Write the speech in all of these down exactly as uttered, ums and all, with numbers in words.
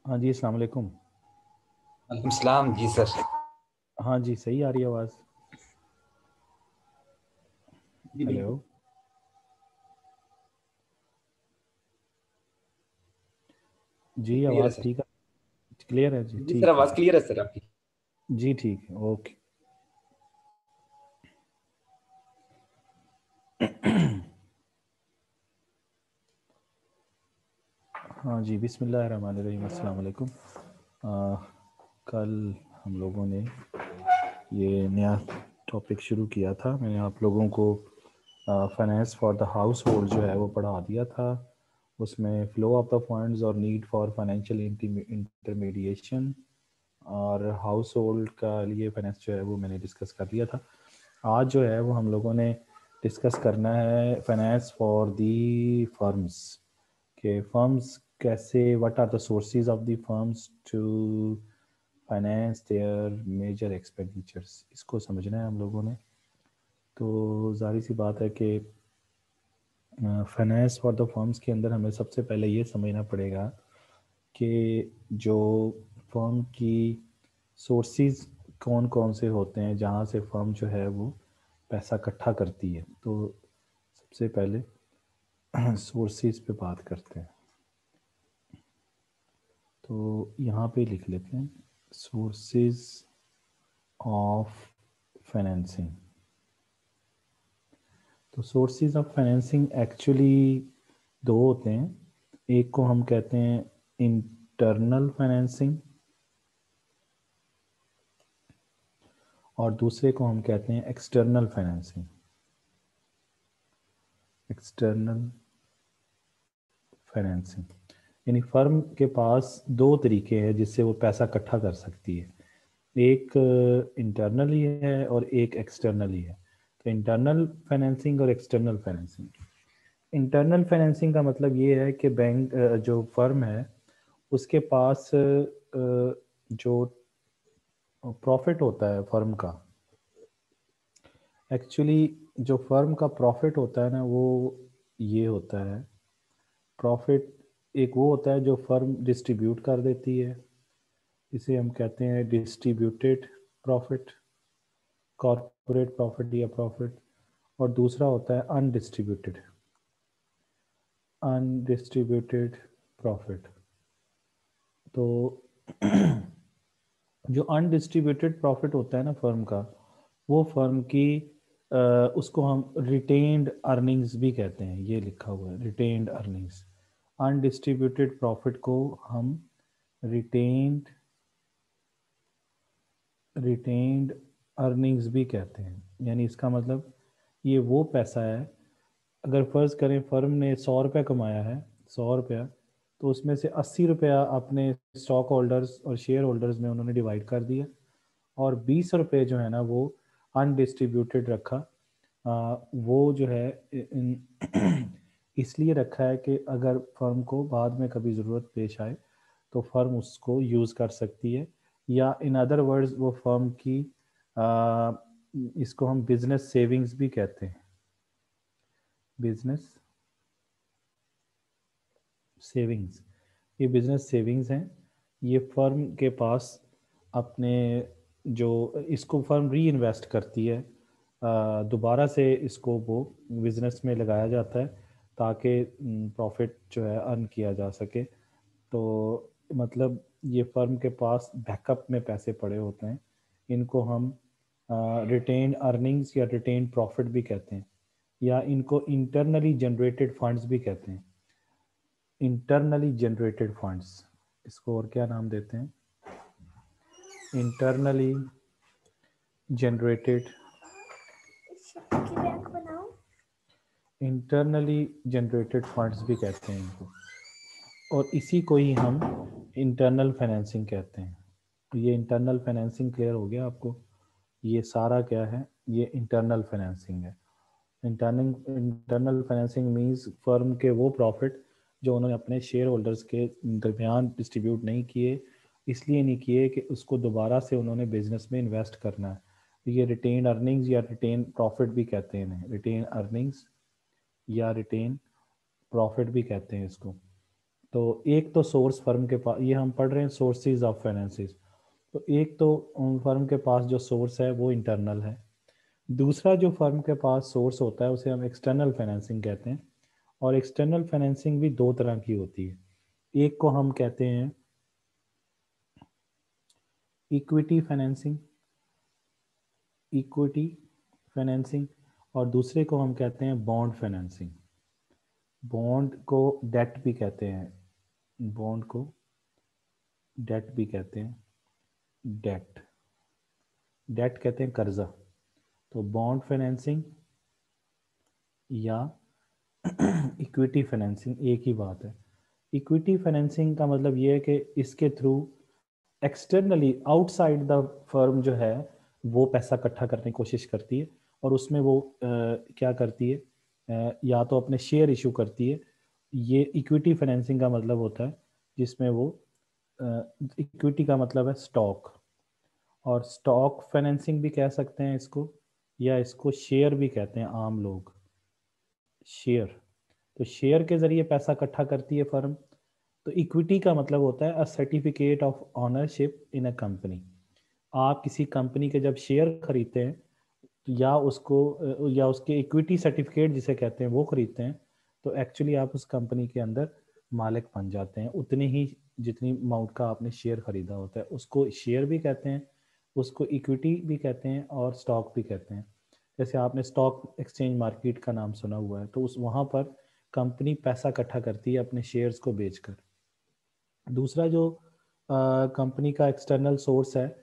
हाँ जी, अस्सलाम वालेकुम। वालेकुम सलाम जी सर। हाँ जी, सही आ रही है आवाज़। जी हेलो। बिल्कुल। जी, क्लियर है आवाज़ सर। ठीक है। क्लियर है जी, जी सर, ठीक है आवाज़ जी। क्लियर है सर आपकी। जी ठीक है, ओके। हाँ जी, बिस्मिल्लाहिर्रहमानिर्रहीम, अस्सलाम वालेकुम। आ, कल हम लोगों ने ये नया टॉपिक शुरू किया था। मैंने आप लोगों को finance for the household जो है वो पढ़ा दिया था। उसमें फ्लो ऑफ द फंड्स और नीड फॉर फाइनेंशियल इंटरमीडिएशन और हाउस होल्ड का लिए फाइनेंस जो है वो मैंने डिस्कस कर दिया था। आज जो है वो हम लोगों ने डिस्कस करना है फाइनेंस फॉर दी फर्म्स के फर्म्स कैसे, what are the sources of the firms to finance their major expenditures, इसको समझना है हम लोगों ने। तो जाहिर सी बात है कि फाइनेंस फॉर द फर्म्स के अंदर हमें सबसे पहले ये समझना पड़ेगा कि जो फर्म की सोर्सेज कौन कौन से होते हैं जहाँ से फर्म जो है वो पैसा इकट्ठा करती है। तो सबसे पहले सोर्सेज पे बात करते हैं। तो यहाँ पे लिख लेते हैं सोर्सेज ऑफ फाइनेंसिंग। तो सोर्सेज ऑफ फाइनेंसिंग एक्चुअली दो होते हैं। एक को हम कहते हैं इंटरनल फाइनेंसिंग और दूसरे को हम कहते हैं एक्सटर्नल फाइनेंसिंग। एक्सटर्नल फाइनेंसिंग यानी फर्म के पास दो तरीके हैं जिससे वो पैसा इकट्ठा कर सकती है। एक इंटरनली है और एक एक्सटर्नली है। तो इंटरनल फाइनेंसिंग और एक्सटर्नल फाइनेंसिंग। इंटरनल फाइनेंसिंग का मतलब ये है कि बैंक जो फर्म है उसके पास जो प्रॉफिट होता है फर्म का, एक्चुअली जो फर्म का प्रॉफिट होता है ना वो ये होता है। प्रॉफिट एक वो होता है जो फर्म डिस्ट्रीब्यूट कर देती है, इसे हम कहते हैं डिस्ट्रीब्यूटेड प्रॉफिट, कॉर्पोरेट प्रॉफिट या प्रॉफिट। और दूसरा होता है अनडिस्ट्रीब्यूटेड, अनडिस्ट्रीब्यूटेड प्रॉफिट। तो जो अनडिस्ट्रीब्यूटेड प्रॉफिट होता है ना फर्म का, वो फर्म की अ, उसको हम रिटेन्ड अर्निंग्स भी कहते हैं। ये लिखा हुआ है रिटेन्ड अर्निंग्स। अनडिस्ट्रीब्यूटेड प्रॉफिट को हम रिटेन्ड रिटेन्ड अर्निंग्स भी कहते हैं। यानी इसका मतलब ये वो पैसा है, अगर फ़र्ज़ करें फर्म ने सौ रुपया कमाया है, सौ रुपया, तो उसमें से अस्सी रुपया अपने स्टॉक होल्डर्स और शेयर होल्डर्स में उन्होंने डिवाइड कर दिया और बीस रुपये जो है ना वो अनडिस्ट्रीब्यूटेड रखा। आ, वो जो है इन- इसलिए रखा है कि अगर फर्म को बाद में कभी ज़रूरत पेश आए तो फर्म उसको यूज़ कर सकती है। या इन अदर वर्ड्स वो फर्म की आ, इसको हम बिजनेस सेविंग्स भी कहते हैं। बिजनेस सेविंग्स, ये बिजनेस सेविंग्स हैं। ये फर्म के पास अपने जो इसको फर्म री इन्वेस्ट करती है, आ, दोबारा से इसको वो बिजनेस में लगाया जाता है ताकि प्रॉफिट जो है अर्न किया जा सके। तो मतलब ये फर्म के पास बैकअप में पैसे पड़े होते हैं। इनको हम रिटेन अर्निंग्स या रिटेन प्रॉफिट भी कहते हैं, या इनको इंटरनली जनरेटेड फंड्स भी कहते हैं। इंटरनली जनरेटेड फंड्स, इसको और क्या नाम देते हैं? Internally generated internally generated funds भी कहते हैं इनको, और इसी को ही हम इंटरनल फाइनेंसिंग कहते हैं। तो ये इंटरनल फाइनेंसिंग क्लियर हो गया आपको? ये सारा क्या है? ये इंटरनल फाइनेंसिंग है। Internal internal financing means firm के वो प्रॉफिट जो उन्होंने अपने शेयर होल्डर्स के दरमियान डिस्ट्रीब्यूट नहीं किए, इसलिए नहीं किए कि उसको दोबारा से उन्होंने बिजनेस में इन्वेस्ट करना है। तो ये रिटेन अर्निंग्स या रिटेन प्रॉफिट भी कहते हैं इन्हें। रिटेन अर्निंग्स या रिटेन प्रॉफिट भी कहते हैं इसको। तो एक तो सोर्स फर्म के पास, ये हम पढ़ रहे हैं सोर्सेज ऑफ फाइनेंसिस, तो एक तो फर्म के पास जो सोर्स है वो इंटरनल है। दूसरा जो फर्म के पास सोर्स होता है उसे हम एक्सटर्नल फाइनेंसिंग कहते हैं। और एक्सटर्नल फाइनेंसिंग भी दो तरह की होती है। एक को हम कहते हैं इक्विटी फाइनेंसिंग, इक्विटी फाइनेंसिंग, और दूसरे को हम कहते हैं बॉन्ड फाइनेंसिंग। बॉन्ड को डेट भी कहते हैं, बॉन्ड को डेट भी कहते हैं, डेट डेट कहते हैं कर्जा। तो बॉन्ड फाइनेंसिंग या इक्विटी फाइनेंसिंग एक ही बात है। इक्विटी फाइनेंसिंग का मतलब ये है कि इसके through externally outside the firm जो है वो पैसा इकट्ठा करने की कोशिश करती है, और उसमें वो आ, क्या करती है, आ, या तो अपने शेयर इशू करती है। ये इक्विटी फाइनेंसिंग का मतलब होता है जिसमें वो, इक्विटी का मतलब है स्टॉक, और स्टॉक फाइनेंसिंग भी कह सकते हैं इसको, या इसको शेयर भी कहते हैं आम लोग, शेयर। तो शेयर के जरिए पैसा इकट्ठा करती है फर्म। तो इक्विटी का मतलब होता है a certificate of ownership in a company. आप किसी कंपनी के जब शेयर खरीदते हैं, तो या उसको या उसके इक्विटी सर्टिफिकेट जिसे कहते हैं वो खरीदते हैं, तो एक्चुअली आप उस कंपनी के अंदर मालिक बन जाते हैं उतनी ही जितनी अमाउंट का आपने शेयर खरीदा होता है। उसको शेयर भी कहते हैं, उसको इक्विटी भी कहते हैं, और स्टॉक भी कहते हैं। जैसे आपने स्टॉक एक्सचेंज मार्केट का नाम सुना हुआ है, तो उस वहाँ पर कंपनी पैसा इकट्ठा करती है अपने शेयर्स को बेचकर। दूसरा जो कंपनी का एक्सटर्नल सोर्स है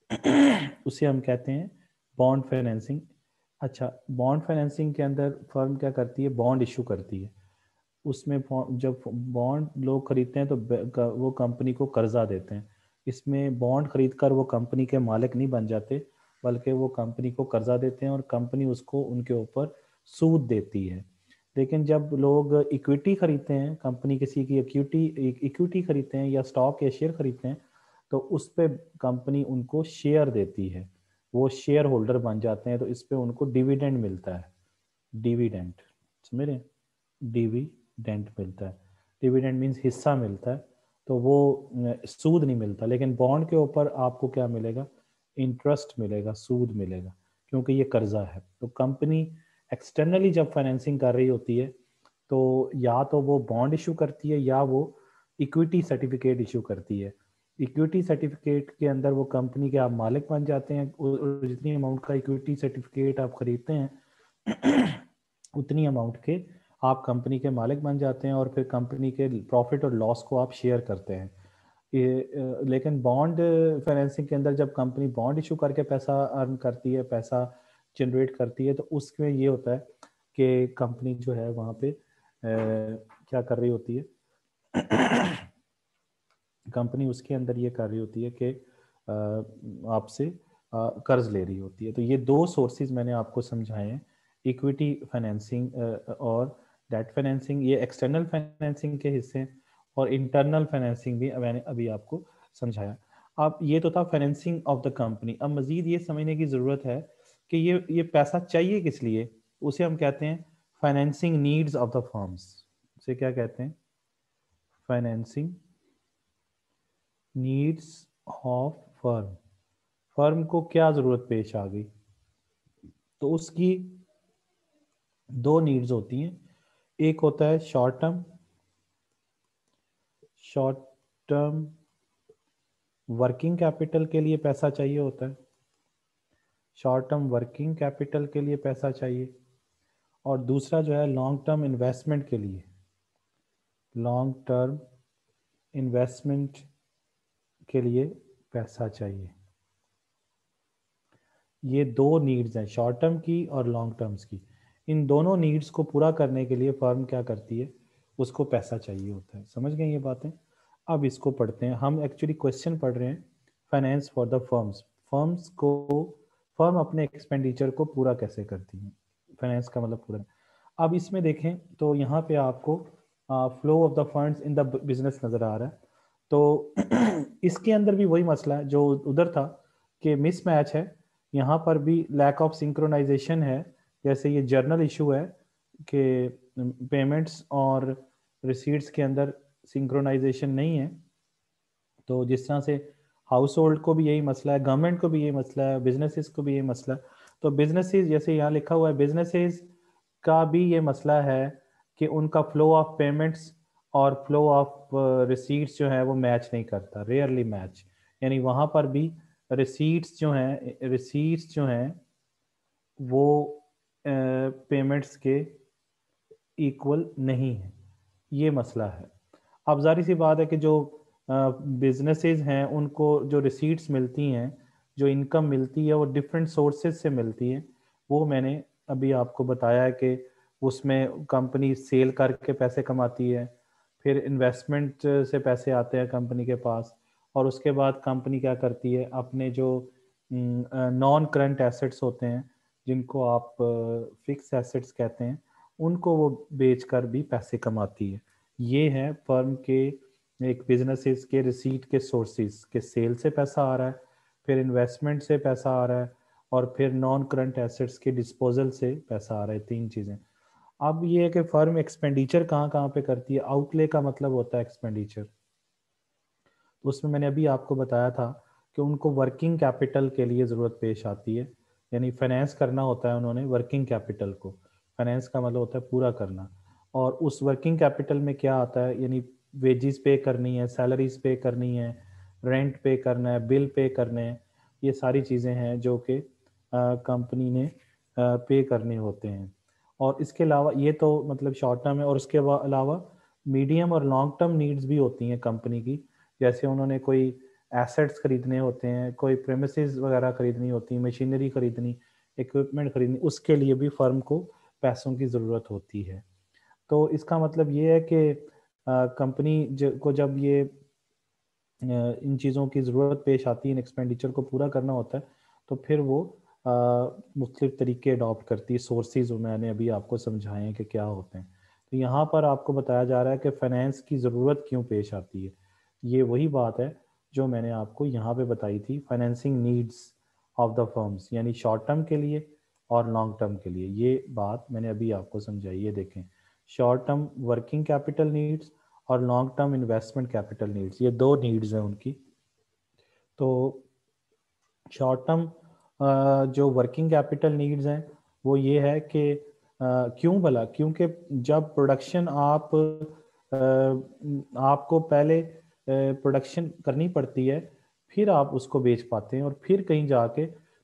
उसे हम कहते हैं बॉन्ड फाइनेंसिंग। अच्छा, बॉन्ड फाइनेंसिंग के अंदर फर्म क्या करती है, बॉन्ड इशू करती है। उसमें जब बॉन्ड लोग खरीदते हैं तो वो कंपनी को कर्जा देते हैं। इसमें बॉन्ड खरीद कर वो कंपनी के मालिक नहीं बन जाते, बल्कि वो कंपनी को कर्जा देते हैं और कंपनी उसको उनके ऊपर सूद देती है। लेकिन जब लोग इक्विटी खरीदते हैं, कंपनी किसी की इक्विटी इक्विटी खरीदते हैं या स्टॉक या शेयर खरीदते हैं, तो उस पर कंपनी उनको शेयर देती है, वो शेयर होल्डर बन जाते हैं, तो इस पे उनको डिविडेंड मिलता है। डिविडेंड समझ रहे हैं, डिविडेंड मिलता है। डिविडेंड मीन्स हिस्सा मिलता है, तो वो सूद नहीं मिलता। लेकिन बॉन्ड के ऊपर आपको क्या मिलेगा, इंटरेस्ट मिलेगा, सूद मिलेगा, क्योंकि ये कर्जा है। तो कंपनी एक्सटर्नली जब फाइनेंसिंग कर रही होती है, तो या तो वो बॉन्ड इशू करती है या वो इक्विटी सर्टिफिकेट इशू करती है। इक्विटी सर्टिफिकेट के अंदर वो कंपनी के आप मालिक बन जाते हैं, और जितनी अमाउंट का इक्विटी सर्टिफिकेट आप खरीदते हैं उतनी अमाउंट के आप कंपनी के मालिक बन जाते हैं, और फिर कंपनी के प्रॉफिट और लॉस को आप शेयर करते हैं। ये, लेकिन बॉन्ड फाइनेंसिंग के अंदर जब कंपनी बॉन्ड इशू करके पैसा अर्न करती है, पैसा जनरेट करती है, तो उसमें ये होता है कि कंपनी जो है वहाँ पे आ, क्या कर रही होती है कंपनी उसके अंदर ये कर रही होती है कि आपसे कर्ज ले रही होती है। तो ये दो सोर्सेज मैंने आपको समझाए हैं, इक्विटी फाइनेंसिंग और डेट फाइनेंसिंग, ये एक्सटर्नल फाइनेंसिंग के हिस्से हैं, और इंटरनल फाइनेंसिंग भी मैंने अभी आपको समझाया। अब ये तो था फाइनेंसिंग ऑफ द कंपनी। अब मजीद ये समझने की ज़रूरत है कि ये ये पैसा चाहिए किस लिए। उसे हम कहते हैं financing needs of the firms. उसे क्या कहते हैं, financing needs of firm. Firm को क्या ज़रूरत पेश आ गई, तो उसकी दो नीड्स होती हैं। एक होता है short term, short term working capital के लिए पैसा चाहिए होता है, शॉर्ट टर्म वर्किंग कैपिटल के लिए पैसा चाहिए। और दूसरा जो है लॉन्ग टर्म इन्वेस्टमेंट के लिए, लॉन्ग टर्म इन्वेस्टमेंट के लिए पैसा चाहिए। ये दो नीड्स हैं, शॉर्ट टर्म की और लॉन्ग टर्म्स की। इन दोनों नीड्स को पूरा करने के लिए फर्म क्या करती है, उसको पैसा चाहिए होता है। समझ गए ये बातें। अब इसको पढ़ते हैं। हम एक्चुअली क्वेश्चन पढ़ रहे हैं finance for the firms. Firms को, फर्म अपने एक्सपेंडिचर को पूरा कैसे करती है, फाइनेंस का मतलब पूरा। अब इसमें देखें तो यहाँ पे आपको flow of the funds in the business नज़र आ रहा है। तो इसके अंदर भी वही मसला है जो उधर था कि मिसमैच है, यहाँ पर भी लैक ऑफ सिंक्रोनाइजेशन है। जैसे ये जर्नल इशू है कि पेमेंट्स और रिसीट्स के अंदर सिंक्रोनाइजेशन नहीं है। तो जिस तरह से हाउस होल्ड को भी यही मसला है, गवर्नमेंट को भी यही मसला है, बिजनेसेस को भी यही मसला है। तो बिजनेसेस, जैसे यहाँ लिखा हुआ है, बिजनेसेस का भी ये मसला है कि उनका फ्लो ऑफ पेमेंट्स और फ्लो ऑफ रिसीट्स जो है वो मैच नहीं करता, रेयरली मैच। यानी वहाँ पर भी रिसीट्स जो हैं रिसीट्स जो हैं वो पेमेंट्स के इक्वल नहीं है, ये मसला है। अब जारी सी बात है कि जो बिजनेसेस हैं उनको जो रिसीट्स मिलती हैं, जो इनकम मिलती है, वो डिफरेंट सोर्सेज से मिलती है। वो मैंने अभी आपको बताया है कि उसमें कंपनी सेल करके पैसे कमाती है, फिर इन्वेस्टमेंट से पैसे आते हैं कंपनी के पास, और उसके बाद कंपनी क्या करती है, अपने जो नॉन करंट एसेट्स होते हैं, जिनको आप फिक्स एसेट्स कहते हैं, उनको वो बेचकर भी पैसे कमाती है। ये है फर्म के एक बिजनेसेस के रिसीट के सोर्सेज के, सेल से पैसा आ रहा है, फिर इन्वेस्टमेंट से पैसा आ रहा है, और फिर नॉन करंट एसेट्स के डिस्पोजल से पैसा आ रहा है। तीन चीज़ें। अब ये है कि फर्म एक्सपेंडिचर कहाँ कहाँ पे करती है। आउटले का मतलब होता है एक्सपेंडिचर। तो उसमें मैंने अभी आपको बताया था कि उनको वर्किंग कैपिटल के लिए ज़रूरत पेश आती है, यानी फाइनेंस करना होता है उन्होंने वर्किंग कैपिटल को। फाइनेंस का मतलब होता है पूरा करना। और उस वर्किंग कैपिटल में क्या आता है, यानी वेजिस पे करनी है, सैलरीज पे करनी है, रेंट पे करना है, बिल पे करने हैं। ये सारी चीज़ें हैं जो कि कंपनी ने पे करने होते हैं। और इसके अलावा ये तो मतलब शॉर्ट टर्म है, और उसके अलावा मीडियम और लॉन्ग टर्म नीड्स भी होती हैं कंपनी की। जैसे उन्होंने कोई एसेट्स खरीदने होते हैं, कोई प्रेमिसेस वगैरह खरीदनी होती है, मशीनरी खरीदनी, इक्विपमेंट खरीदनी, उसके लिए भी फर्म को पैसों की ज़रूरत होती है। तो इसका मतलब ये है कि कंपनी को जब ये अ, इन चीज़ों की ज़रूरत पेश आती है, इन एक्सपेंडिचर को पूरा करना होता है, तो फिर वो मुख्तलिफ तरीके अडॉप्ट करती है। सोर्सेज मैंने अभी आपको समझाए हैं कि क्या होते हैं। तो यहाँ पर आपको बताया जा रहा है कि फाइनेंस की ज़रूरत क्यों पेश आती है। ये वही बात है जो मैंने आपको यहाँ पे बताई थी, financing needs of the firms, यानी शॉर्ट टर्म के लिए और लॉन्ग टर्म के लिए। ये बात मैंने अभी आपको समझाई है। देखें, short term working capital needs और long term investment capital needs, ये दो नीड्स हैं उनकी। तो शॉर्ट टर्म जो वर्किंग कैपिटल नीड्स हैं वो ये है कि क्यों भला, क्योंकि जब प्रोडक्शन आप आ, आपको पहले प्रोडक्शन करनी पड़ती है, फिर आप उसको बेच पाते हैं, और फिर कहीं जाके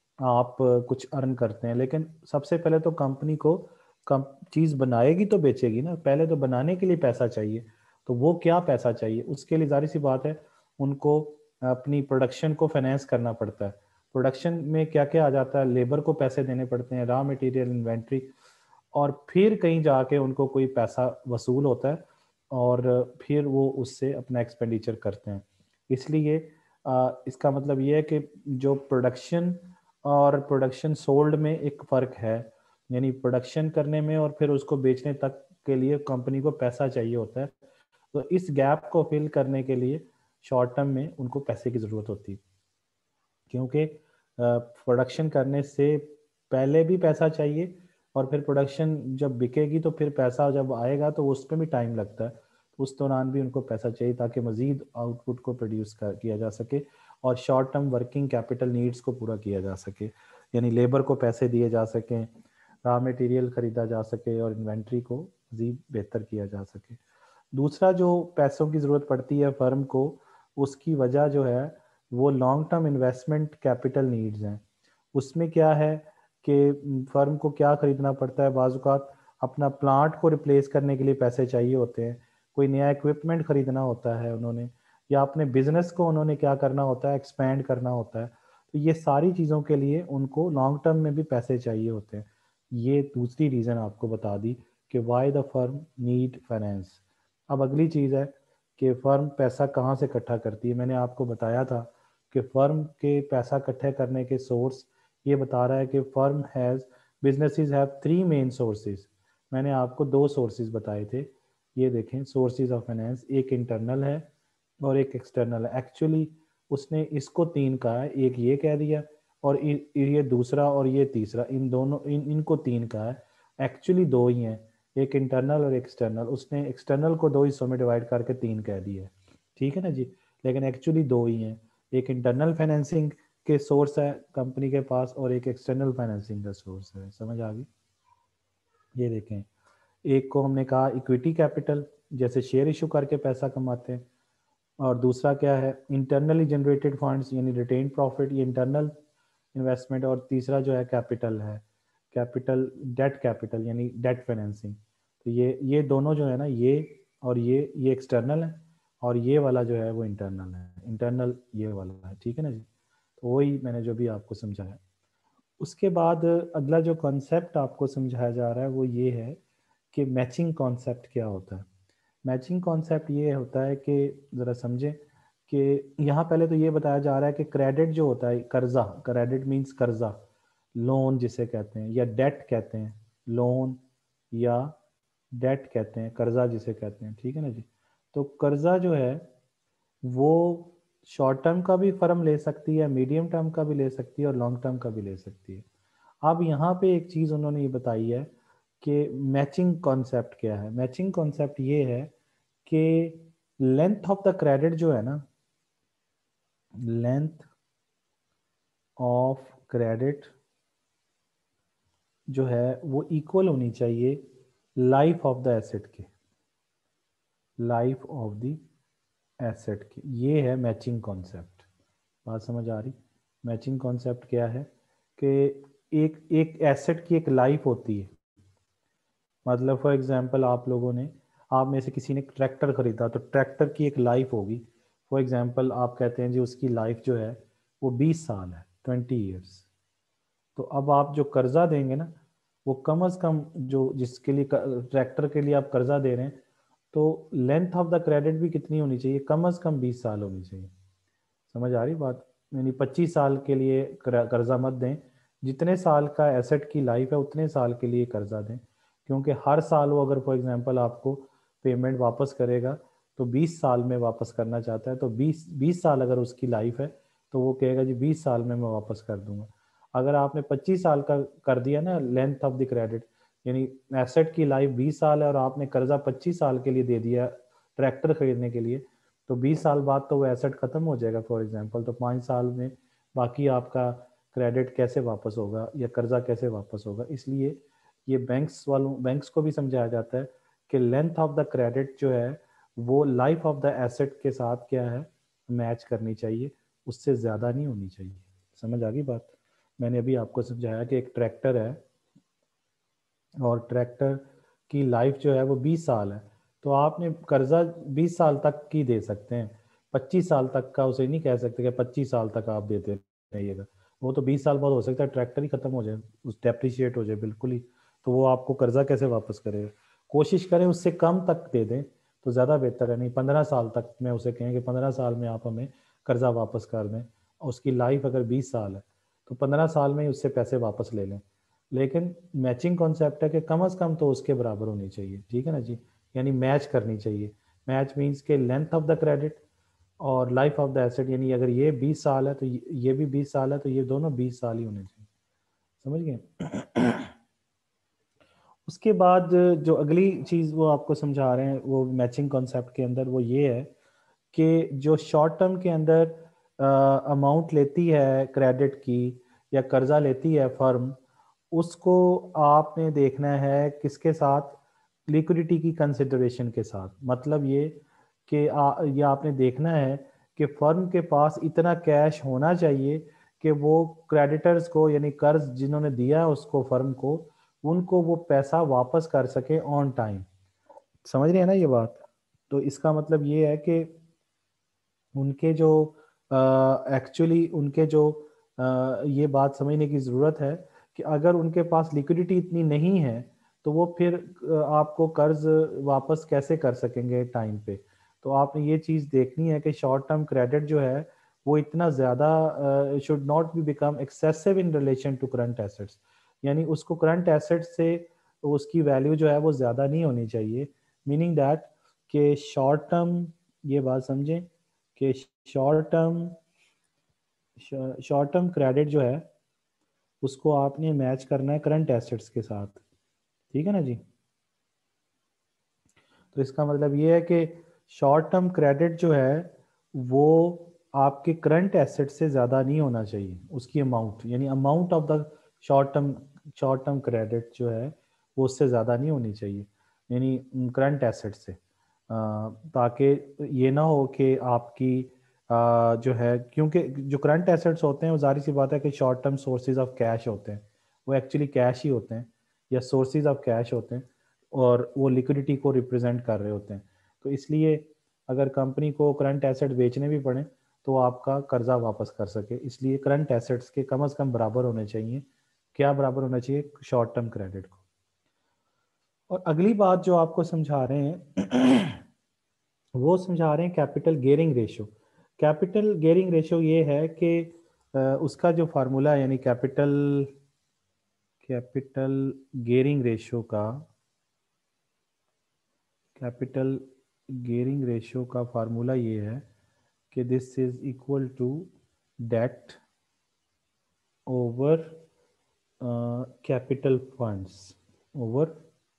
आप कुछ अर्न करते हैं। लेकिन सबसे पहले तो कंपनी को कम चीज़ बनाएगी तो बेचेगी ना, पहले तो बनाने के लिए पैसा चाहिए। तो वो क्या पैसा चाहिए, उसके लिए जाहिर सी बात है उनको अपनी प्रोडक्शन को फाइनेंस करना पड़ता है। प्रोडक्शन में क्या क्या आ जाता है, लेबर को पैसे देने पड़ते हैं, रॉ मटेरियल, इन्वेंट्री, और फिर कहीं जाके उनको कोई पैसा वसूल होता है, और फिर वो उससे अपना एक्सपेंडिचर करते हैं। इसलिए इसका मतलब ये है कि जो प्रोडक्शन और प्रोडक्शन सोल्ड में एक फ़र्क है, यानी प्रोडक्शन करने में और फिर उसको बेचने तक के लिए कंपनी को पैसा चाहिए होता है। तो इस गैप को फिल करने के लिए शॉर्ट टर्म में उनको पैसे की ज़रूरत होती है, क्योंकि प्रोडक्शन करने से पहले भी पैसा चाहिए, और फिर प्रोडक्शन जब बिकेगी तो फिर पैसा जब आएगा तो उस पर भी टाइम लगता है। तो उस दौरान भी उनको पैसा चाहिए ताकि मज़ीद आउटपुट को प्रोड्यूस कर किया जा सके और short term working capital needs को पूरा किया जा सके, यानी लेबर को पैसे दिए जा सकें, रॉ मटेरियल ख़रीदा जा सके, और इन्वेंट्री को मज़ीद बेहतर किया जा सके। दूसरा जो पैसों की ज़रूरत पड़ती है फर्म को, उसकी वजह जो है वो long term investment capital needs हैं। उसमें क्या है कि फर्म को क्या खरीदना पड़ता है, बाज़ औक़ात अपना प्लांट को रिप्लेस करने के लिए पैसे चाहिए होते हैं, कोई नया इक्विपमेंट ख़रीदना होता है उन्होंने, या अपने बिजनेस को उन्होंने क्या करना होता है, एक्सपेंड करना होता है। तो ये सारी चीज़ों के लिए उनको लॉन्ग टर्म में भी पैसे चाहिए होते हैं। ये दूसरी रीज़न आपको बता दी कि why the firm need finance. अब अगली चीज़ है कि फ़र्म पैसा कहाँ से इकट्ठा करती है। मैंने आपको बताया था कि फ़र्म के पैसा इकट्ठे करने के सोर्स, ये बता रहा है कि firm has businesses have three main sources. मैंने आपको दो सोर्सेज बताए थे, ये देखें सोर्सेज ऑफ फाइनेंस, एक इंटरनल है और एक एक्सटर्नल है। एक्चुअली उसने इसको तीन कहा है, एक ये कह दिया और ये दूसरा और ये तीसरा, इन दोनों इन इनको तीन कहा है, एक्चुअली दो ही हैं। एक इंटरनल और एक्सटर्नल। उसने एक्सटर्नल को दो हिस्सों में डिवाइड करके तीन कह दिया है, ठीक है ना जी, लेकिन एक्चुअली दो ही हैं। एक इंटरनल फाइनेंसिंग के सोर्स है कंपनी के पास और एक एक्सटर्नल फाइनेंसिंग का सोर्स है। समझ आ गई? ये देखें, एक को हमने कहा इक्विटी कैपिटल, जैसे शेयर इशू करके पैसा कमाते हैं, और दूसरा क्या है इंटरनली जनरेटेड फंड्स यानी रिटेन प्रॉफिट, ये इंटरनल इन्वेस्टमेंट। और तीसरा जो है कैपिटल है, कैपिटल डेट कैपिटल यानी डेट फाइनेंसिंग। तो ये ये दोनों जो है ना, ये और ये ये एक्सटर्नल है, और ये वाला जो है वो इंटरनल है, इंटरनल ये वाला है, ठीक है ना जी। तो वही मैंने जो भी आपको समझाया। उसके बाद अगला जो कॉन्सेप्ट आपको समझाया जा रहा है वो ये है कि मैचिंग कॉन्सेप्ट क्या होता है। मैचिंग कॉन्सेप्ट ये होता है कि ज़रा समझें कि यहाँ पहले तो ये बताया जा रहा है कि क्रेडिट जो होता है, कर्जा, क्रेडिट मीन्स कर्जा, लोन जिसे कहते हैं, या डेट कहते हैं, लोन या डेट कहते हैं, कर्जा जिसे कहते हैं, ठीक है ना जी। तो कर्जा जो है वो शॉर्ट टर्म का भी फर्म ले सकती है, मीडियम टर्म का भी ले सकती है और लॉन्ग टर्म का भी ले सकती है। अब यहाँ पे एक चीज़ उन्होंने ये बताई है कि मैचिंग कॉन्सेप्ट क्या है। मैचिंग कॉन्सेप्ट ये है कि लेंथ ऑफ द क्रेडिट जो है ना, लेंथ ऑफ क्रेडिट जो है वो इक्वल होनी चाहिए लाइफ ऑफ द एसेट के, लाइफ ऑफ द एसेट के। ये है मैचिंग कॉन्सेप्ट। बात समझ आ रही? मैचिंग कॉन्सेप्ट क्या है कि एक एक एसेट की एक लाइफ होती है। मतलब फॉर एग्जांपल आप लोगों ने, आप में से किसी ने ट्रैक्टर खरीदा, तो ट्रैक्टर की एक लाइफ होगी। फॉर एग्जांपल आप कहते हैं जी उसकी लाइफ जो है वो बीस साल है, ट्वेंटी ईयर्स। तो अब आप जो कर्जा देंगे ना, वो कम अज़ कम, जो जिसके लिए ट्रैक्टर के लिए आप कर्जा दे रहे हैं, तो लेंथ ऑफ द क्रेडिट भी कितनी होनी चाहिए, कम अज़ कम बीस साल होनी चाहिए। समझ आ रही बात? यानी पच्चीस साल के लिए कर्जा मत दें, जितने साल का एसेट की लाइफ है उतने साल के लिए कर्जा दें। क्योंकि हर साल वो अगर फॉर एग्जांपल आपको पेमेंट वापस करेगा तो बीस साल में वापस करना चाहता है, तो बीस बीस साल अगर उसकी लाइफ है तो वो कहेगा जी बीस साल में मैं वापस कर दूंगा। अगर आपने पच्चीस साल का कर दिया ना लेंथ ऑफ द क्रेडिट, यानी एसेट की लाइफ बीस साल है और आपने कर्जा पच्चीस साल के लिए दे दिया ट्रैक्टर खरीदने के लिए, तो बीस साल बाद तो वो एसेट खत्म हो जाएगा फॉर एग्जांपल। तो पाँच साल में बाकी आपका क्रेडिट कैसे वापस होगा या कर्जा कैसे वापस होगा? इसलिए ये बैंक्स वालों बैंक्स को भी समझाया जाता है कि लेंथ ऑफ द क्रेडिट जो है वो लाइफ ऑफ द एसेट के साथ क्या है, मैच करनी चाहिए, उससे ज़्यादा नहीं होनी चाहिए। समझ आ गई बात? मैंने अभी आपको समझाया कि एक ट्रैक्टर है और ट्रैक्टर की लाइफ जो है वो बीस साल है, तो आपने कर्जा बीस साल तक की दे सकते हैं, पच्चीस साल तक का उसे नहीं कह सकते कि पच्चीस साल तक आप देते रहिएगा। वो तो बीस साल बाद हो सकता है ट्रैक्टर ही खत्म हो जाए, उस डेप्रिशिएट हो जाए बिल्कुल ही, तो वो आपको कर्जा कैसे वापस करेगा? कोशिश करें उससे कम तक दे दें तो ज़्यादा बेहतर है। नहीं, पंद्रह साल तक में उसे कहें कि पंद्रह साल में आप हमें कर्जा वापस कर दें, उसकी लाइफ अगर बीस साल है तो पंद्रह साल में ही उससे पैसे वापस ले लें। लेकिन मैचिंग कॉन्सेप्ट है कि कम अज़ कम तो उसके बराबर होनी चाहिए, ठीक है ना जी, यानी मैच करनी चाहिए। मैच मीन्स के लेंथ ऑफ द क्रेडिट और लाइफ ऑफ द एसेट, यानी अगर ये बीस साल है तो ये भी बीस साल है, तो ये दोनों बीस साल ही होने चाहिए। समझ गए? उसके बाद जो अगली चीज़ वो आपको समझा रहे हैं वो मैचिंग कॉन्सेप्ट के अंदर, वो ये है कि जो शॉर्ट टर्म के अंदर अमाउंट लेती है क्रेडिट की या कर्जा लेती है फर्म, उसको आपने देखना है किसके साथ, लिक्विडिटी की कंसिडरेशन के साथ। मतलब ये कि आ, ये आपने देखना है कि फर्म के पास इतना कैश होना चाहिए कि वो क्रेडिटर्स को, यानी कर्ज जिन्होंने दिया है उसको, फर्म को, उनको वो पैसा वापस कर सके ऑन टाइम। समझ रहे हैं ना ये बात? तो इसका मतलब ये है कि उनके जो एक्चुअली uh, उनके जो uh, ये बात समझने की ज़रूरत है कि अगर उनके पास लिक्विडिटी इतनी नहीं है तो वो फिर uh, आपको कर्ज वापस कैसे कर सकेंगे टाइम पे। तो आपने ये चीज़ देखनी है कि शॉर्ट टर्म क्रेडिट जो है वो इतना ज़्यादा should not be become excessive in relation to current assets, यानी उसको करंट एसेट से उसकी वैल्यू जो है वो ज़्यादा नहीं होनी चाहिए। मीनिंग दैट कि शॉर्ट टर्म, ये बात समझें कि short term short term credit जो है उसको आपने मैच करना है करंट एसेट्स के साथ, ठीक है ना जी। तो इसका मतलब ये है कि शॉर्ट टर्म क्रेडिट जो है वो आपके करंट एसेट से ज़्यादा नहीं होना चाहिए, उसकी अमाउंट यानी amount of the short term short term credit जो है वो उससे ज़्यादा नहीं होनी चाहिए, यानी करंट एसेट से, ताकि ये ना हो कि आपकी आ, जो है, क्योंकि जो करंट एसेट्स होते हैं वो जाहिर सी बात है कि short term sources of cash होते हैं, वो एक्चुअली कैश ही होते हैं या सोर्सेज ऑफ कैश होते हैं और वो लिक्विडिटी को रिप्रेजेंट कर रहे होते हैं। तो इसलिए अगर कंपनी को करंट एसेट बेचने भी पड़े तो आपका कर्जा वापस कर सके, इसलिए करंट एसेट्स के कम अज़ कम बराबर होने चाहिए। क्या बराबर होना चाहिए? शॉर्ट टर्म क्रेडिट को। और अगली बात जो आपको समझा रहे हैं वो समझा रहे हैं capital gearing ratio. Capital gearing ratio ये है कि उसका जो फार्मूला यानी कैपिटल कैपिटल गेयरिंग रेशियो का कैपिटल गेयरिंग रेशियो का फार्मूला ये है कि this is equal to debt over capital funds over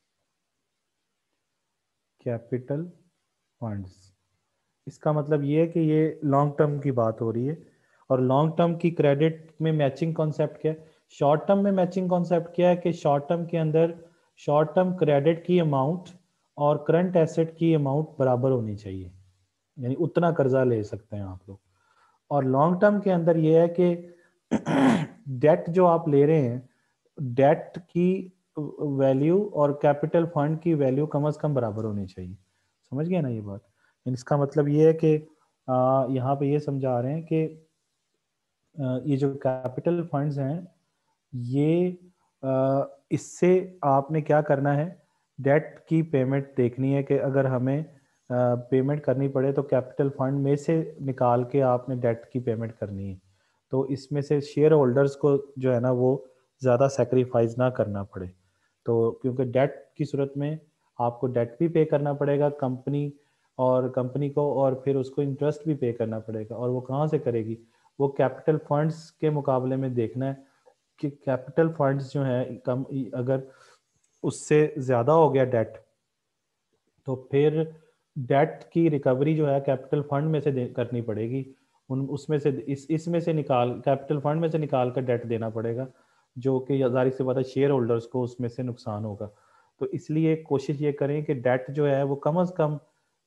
capital funds. इसका मतलब ये है कि ये लॉन्ग टर्म की बात हो रही है, और लॉन्ग टर्म की क्रेडिट में मैचिंग कॉन्सेप्ट क्या है? शॉर्ट टर्म में मैचिंग कॉन्सेप्ट क्या है कि शॉर्ट टर्म के अंदर शॉर्ट टर्म क्रेडिट की अमाउंट और करंट एसेट की अमाउंट बराबर होनी चाहिए, यानी उतना कर्जा ले सकते हैं आप लोग। और लॉन्ग टर्म के अंदर ये है कि डेट जो आप ले रहे हैं, डेट की वैल्यू और कैपिटल फंड की वैल्यू कम से कम बराबर होनी चाहिए। समझ गए ना ये बात? इसका मतलब ये है कि यहाँ पे ये समझा रहे हैं कि ये जो कैपिटल फंड्स हैं ये आ, इससे आपने क्या करना है, डेट की पेमेंट देखनी है कि अगर हमें पेमेंट करनी पड़े तो कैपिटल फंड में से निकाल के आपने डेट की पेमेंट करनी है। तो इसमें से शेयर होल्डर्स को जो है ना वो ज़्यादा सेक्रीफाइस ना करना पड़े। तो क्योंकि डेट की सूरत में आपको डेट भी पे करना पड़ेगा कंपनी और कंपनी को, और फिर उसको इंटरेस्ट भी पे करना पड़ेगा, और वो कहाँ से करेगी? वो कैपिटल फंड्स के मुकाबले में देखना है कि कैपिटल फंड्स जो है कम, अगर उससे ज़्यादा हो गया डेट तो फिर डेट की रिकवरी जो है कैपिटल फंड में से करनी पड़ेगी, उन उसमें से इस इसमें से निकाल कैपिटल फंड में से निकाल कर डेट देना पड़ेगा, जो कि जाहिर सी बात है शेयर होल्डर्स को उसमें से नुकसान होगा। तो इसलिए कोशिश ये करें कि डेट जो है वो कम अज़ कम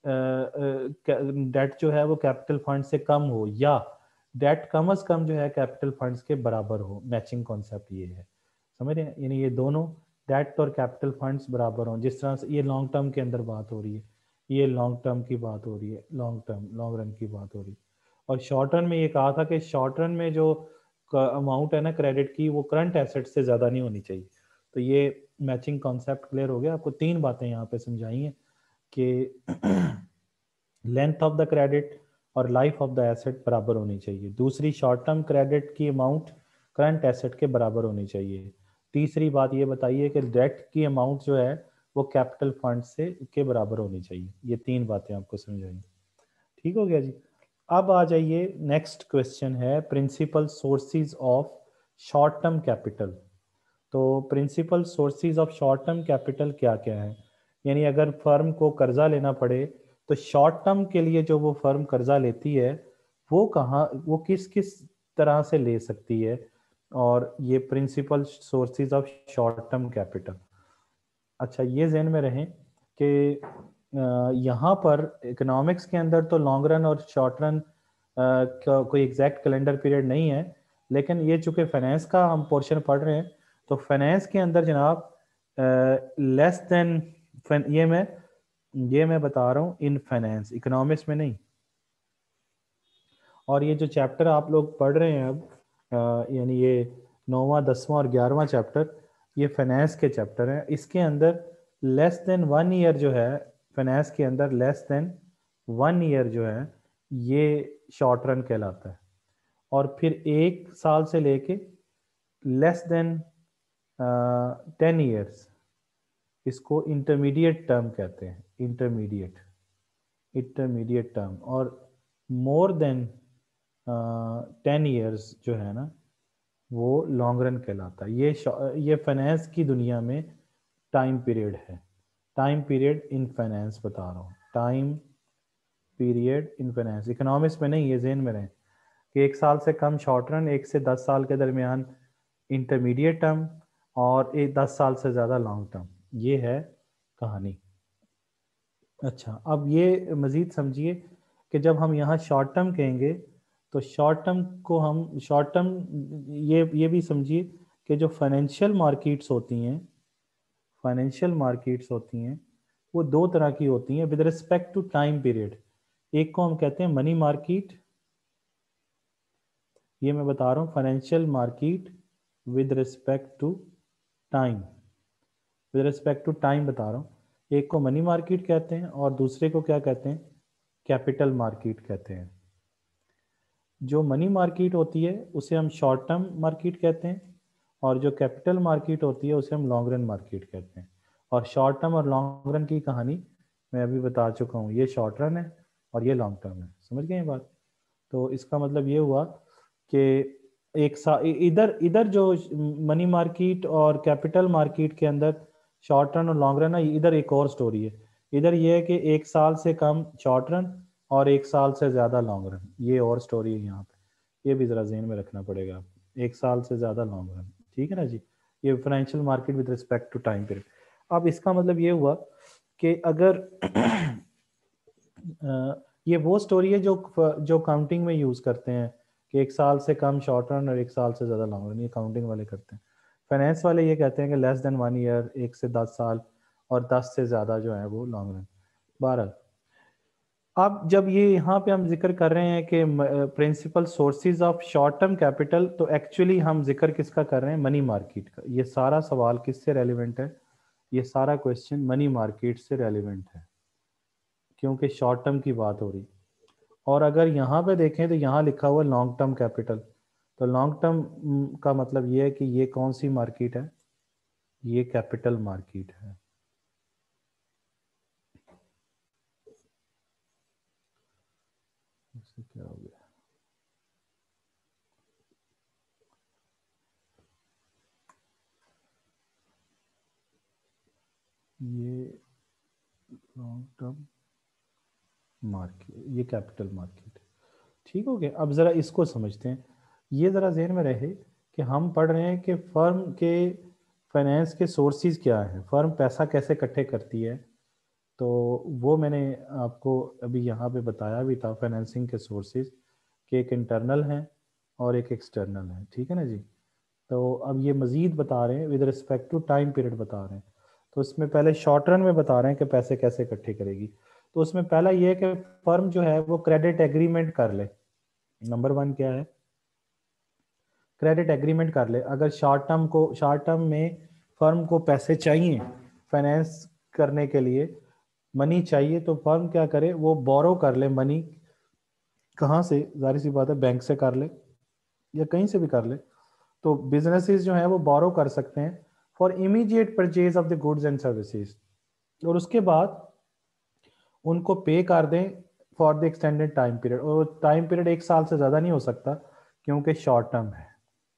डेट जो है वो कैपिटल फंड से कम हो, या डेट कम अज़ कम जो है कैपिटल फंड्स के बराबर हो। मैचिंग कॉन्सेप्ट ये है, समझ रहे हैं? यानी ये दोनों डेट और कैपिटल फंड्स बराबर हों। जिस तरह से ये लॉन्ग टर्म के अंदर बात हो रही है, ये लॉन्ग टर्म की बात हो रही है, लॉन्ग टर्म लॉन्ग रन की बात हो रही है। और शॉर्ट रन में ये कहा था कि शॉर्ट रन में जो अमाउंट है ना क्रेडिट की, वो करंट एसेट से ज़्यादा नहीं होनी चाहिए। तो ये मैचिंग कॉन्सेप्ट क्लियर हो गया। आपको तीन बातें यहाँ पे समझाई हैं कि लेंथ ऑफ द क्रेडिट और लाइफ ऑफ द एसेट बराबर होनी चाहिए। दूसरी, शॉर्ट टर्म क्रेडिट की अमाउंट करंट एसेट के बराबर होनी चाहिए। तीसरी बात ये बताइए कि डेट की अमाउंट जो है वो कैपिटल फंड से के बराबर होनी चाहिए। ये तीन बातें आपको समझाई। ठीक हो गया जी। अब आ जाइए, नेक्स्ट क्वेश्चन है principal sources of short term capital. तो principal sources of short term capital क्या क्या है? यानी अगर फर्म को कर्जा लेना पड़े तो शॉर्ट टर्म के लिए जो वो फर्म कर्जा लेती है वो कहाँ, वो किस किस तरह से ले सकती है, और ये principal sources of short term capital. अच्छा, ये जहन में रहें कि यहाँ पर इकोनॉमिक्स के अंदर तो लॉन्ग रन और शॉर्ट रन का कोई एग्जैक्ट कैलेंडर पीरियड नहीं है, लेकिन ये चूंकि फाइनेंस का हम पोर्शन पढ़ रहे हैं तो फाइनेंस के अंदर जनाब लेस देन, ये मैं ये मैं बता रहा हूँ इन फाइनेंस, इकोनॉमिक्स में नहीं। और ये जो चैप्टर आप लोग पढ़ रहे हैं अब, यानी ये नौवां दसवां और ग्यारहवां चैप्टर, ये फाइनेंस के चैप्टर हैं। इसके अंदर लेस देन वन ईयर जो है, फाइनेंस के अंदर लेस देन वन ईयर जो है ये शॉर्ट रन कहलाता है, और फिर एक साल से लेके लेस देन टेन ईयर्स, इसको इंटरमीडिएट टर्म कहते हैं। Intermediate intermediate term. और मोर देन टेन ईयर्स जो है ना वो लॉन्ग रन कहलाता है। ये ये फाइनेंस की दुनिया में टाइम पीरियड है। टाइम पीरियड इन फाइनेंस बता रहा हूँ, time period in finance, economics में नहीं, ये ज़हन में रहे कि एक साल से कम शॉर्ट रन, एक से दस साल के दरमियान इंटरमीडिएट टर्म, और एक दस साल से ज़्यादा लॉन्ग टर्म। ये है कहानी। अच्छा, अब ये मज़ीद समझिए कि जब हम यहाँ शॉर्ट टर्म कहेंगे तो शॉर्ट टर्म को हम शॉर्ट टर्म, ये ये भी समझिए कि जो फाइनेंशियल मार्केट्स होती हैं, फाइनेंशियल मार्केट्स होती हैं वो दो तरह की होती हैं with respect to time period. एक को हम कहते हैं मनी मार्केट, ये मैं बता रहा हूँ financial market with respect to time, with respect to time बता रहा हूँ। एक को मनी मार्केट कहते हैं और दूसरे को क्या कहते हैं, कैपिटल मार्केट कहते हैं। जो मनी मार्केट होती है उसे हम शॉर्ट टर्म मार्केट कहते हैं, और जो कैपिटल मार्केट होती है उसे हम लॉन्ग रन मार्केट कहते हैं। और शॉर्ट टर्म और लॉन्ग रन की कहानी मैं अभी बता चुका हूँ, ये शॉर्ट रन है और ये लॉन्ग टर्म है। समझ गए ये बात? तो इसका मतलब ये हुआ कि एक सा इधर इधर जो मनी मार्केट और कैपिटल मार्केट के अंदर शॉर्ट रन और लॉन्ग रन है, इधर एक और स्टोरी है। इधर ये है कि एक साल से कम शॉर्ट रन और एक साल से ज़्यादा लॉन्ग रन, ये और स्टोरी है यहाँ पे। ये भी ज़रा ज़हन में रखना पड़ेगा, एक साल से ज़्यादा लॉन्ग रन, ठीक है ना जी। ये financial market with respect to time period. अब इसका मतलब ये हुआ कि अगर ये वो स्टोरी है जो जो काउंटिंग में यूज़ करते हैं कि एक साल से कम शॉर्ट रन और एक साल से ज़्यादा लॉन्ग रन, ये काउंटिंग वाले करते हैं। फाइनेंस वाले ये कहते हैं कि लेस देन वन ईयर, एक से दस साल, और दस से ज़्यादा जो है वो लॉन्ग रन। बहरहाल अब जब ये यहाँ पे हम जिक्र कर रहे हैं कि principal sources of short term capital, तो एक्चुअली हम जिक्र किसका कर रहे हैं, मनी मार्केट का। ये सारा सवाल किससे रेलिवेंट है, ये सारा क्वेश्चन मनी मार्केट से रेलिवेंट है, क्योंकि शॉर्ट टर्म की बात हो रही। और अगर यहाँ पे देखें तो यहाँ लिखा हुआ लॉन्ग टर्म कैपिटल, तो लॉन्ग टर्म का मतलब ये है कि ये कौन सी मार्केट है, ये कैपिटल मार्केट है। इससे क्या हो गया, ये लॉन्ग टर्म मार्केट, ये कैपिटल मार्केट, ठीक हो गया। अब ज़रा इसको समझते हैं। ये ज़रा ज़हन में रहे कि हम पढ़ रहे हैं कि फर्म के फाइनेंस के सोर्सेज क्या हैं, फर्म पैसा कैसे इकट्ठे करती है। तो वो मैंने आपको अभी यहाँ पे बताया भी था, फाइनेंसिंग के सोर्सेज कि एक इंटरनल हैं और एक एक्सटर्नल है, ठीक है ना जी। तो अब ये मज़ीद बता रहे हैं with respect to time period बता रहे हैं। तो इसमें पहले शॉर्ट रन में बता रहे हैं कि पैसे कैसे इकट्ठे करेगी। तो उसमें पहला ये है कि फर्म जो है वो क्रेडिट एग्रीमेंट कर ले। नंबर वन क्या है, क्रेडिट एग्रीमेंट कर ले। अगर शॉर्ट टर्म को शॉर्ट टर्म में फर्म को पैसे चाहिए फाइनेंस करने के लिए, मनी चाहिए, तो फर्म क्या करे, वो बोरो कर ले मनी। कहाँ से, जाहिर सी बात है बैंक से कर ले या कहीं से भी कर ले। तो बिजनेसेस जो है वो बोरो कर सकते हैं for immediate purchase of the goods and services, और उसके बाद उनको पे कर दें for the extended time period. और टाइम पीरियड एक साल से ज़्यादा नहीं हो सकता क्योंकि शॉर्ट टर्म है।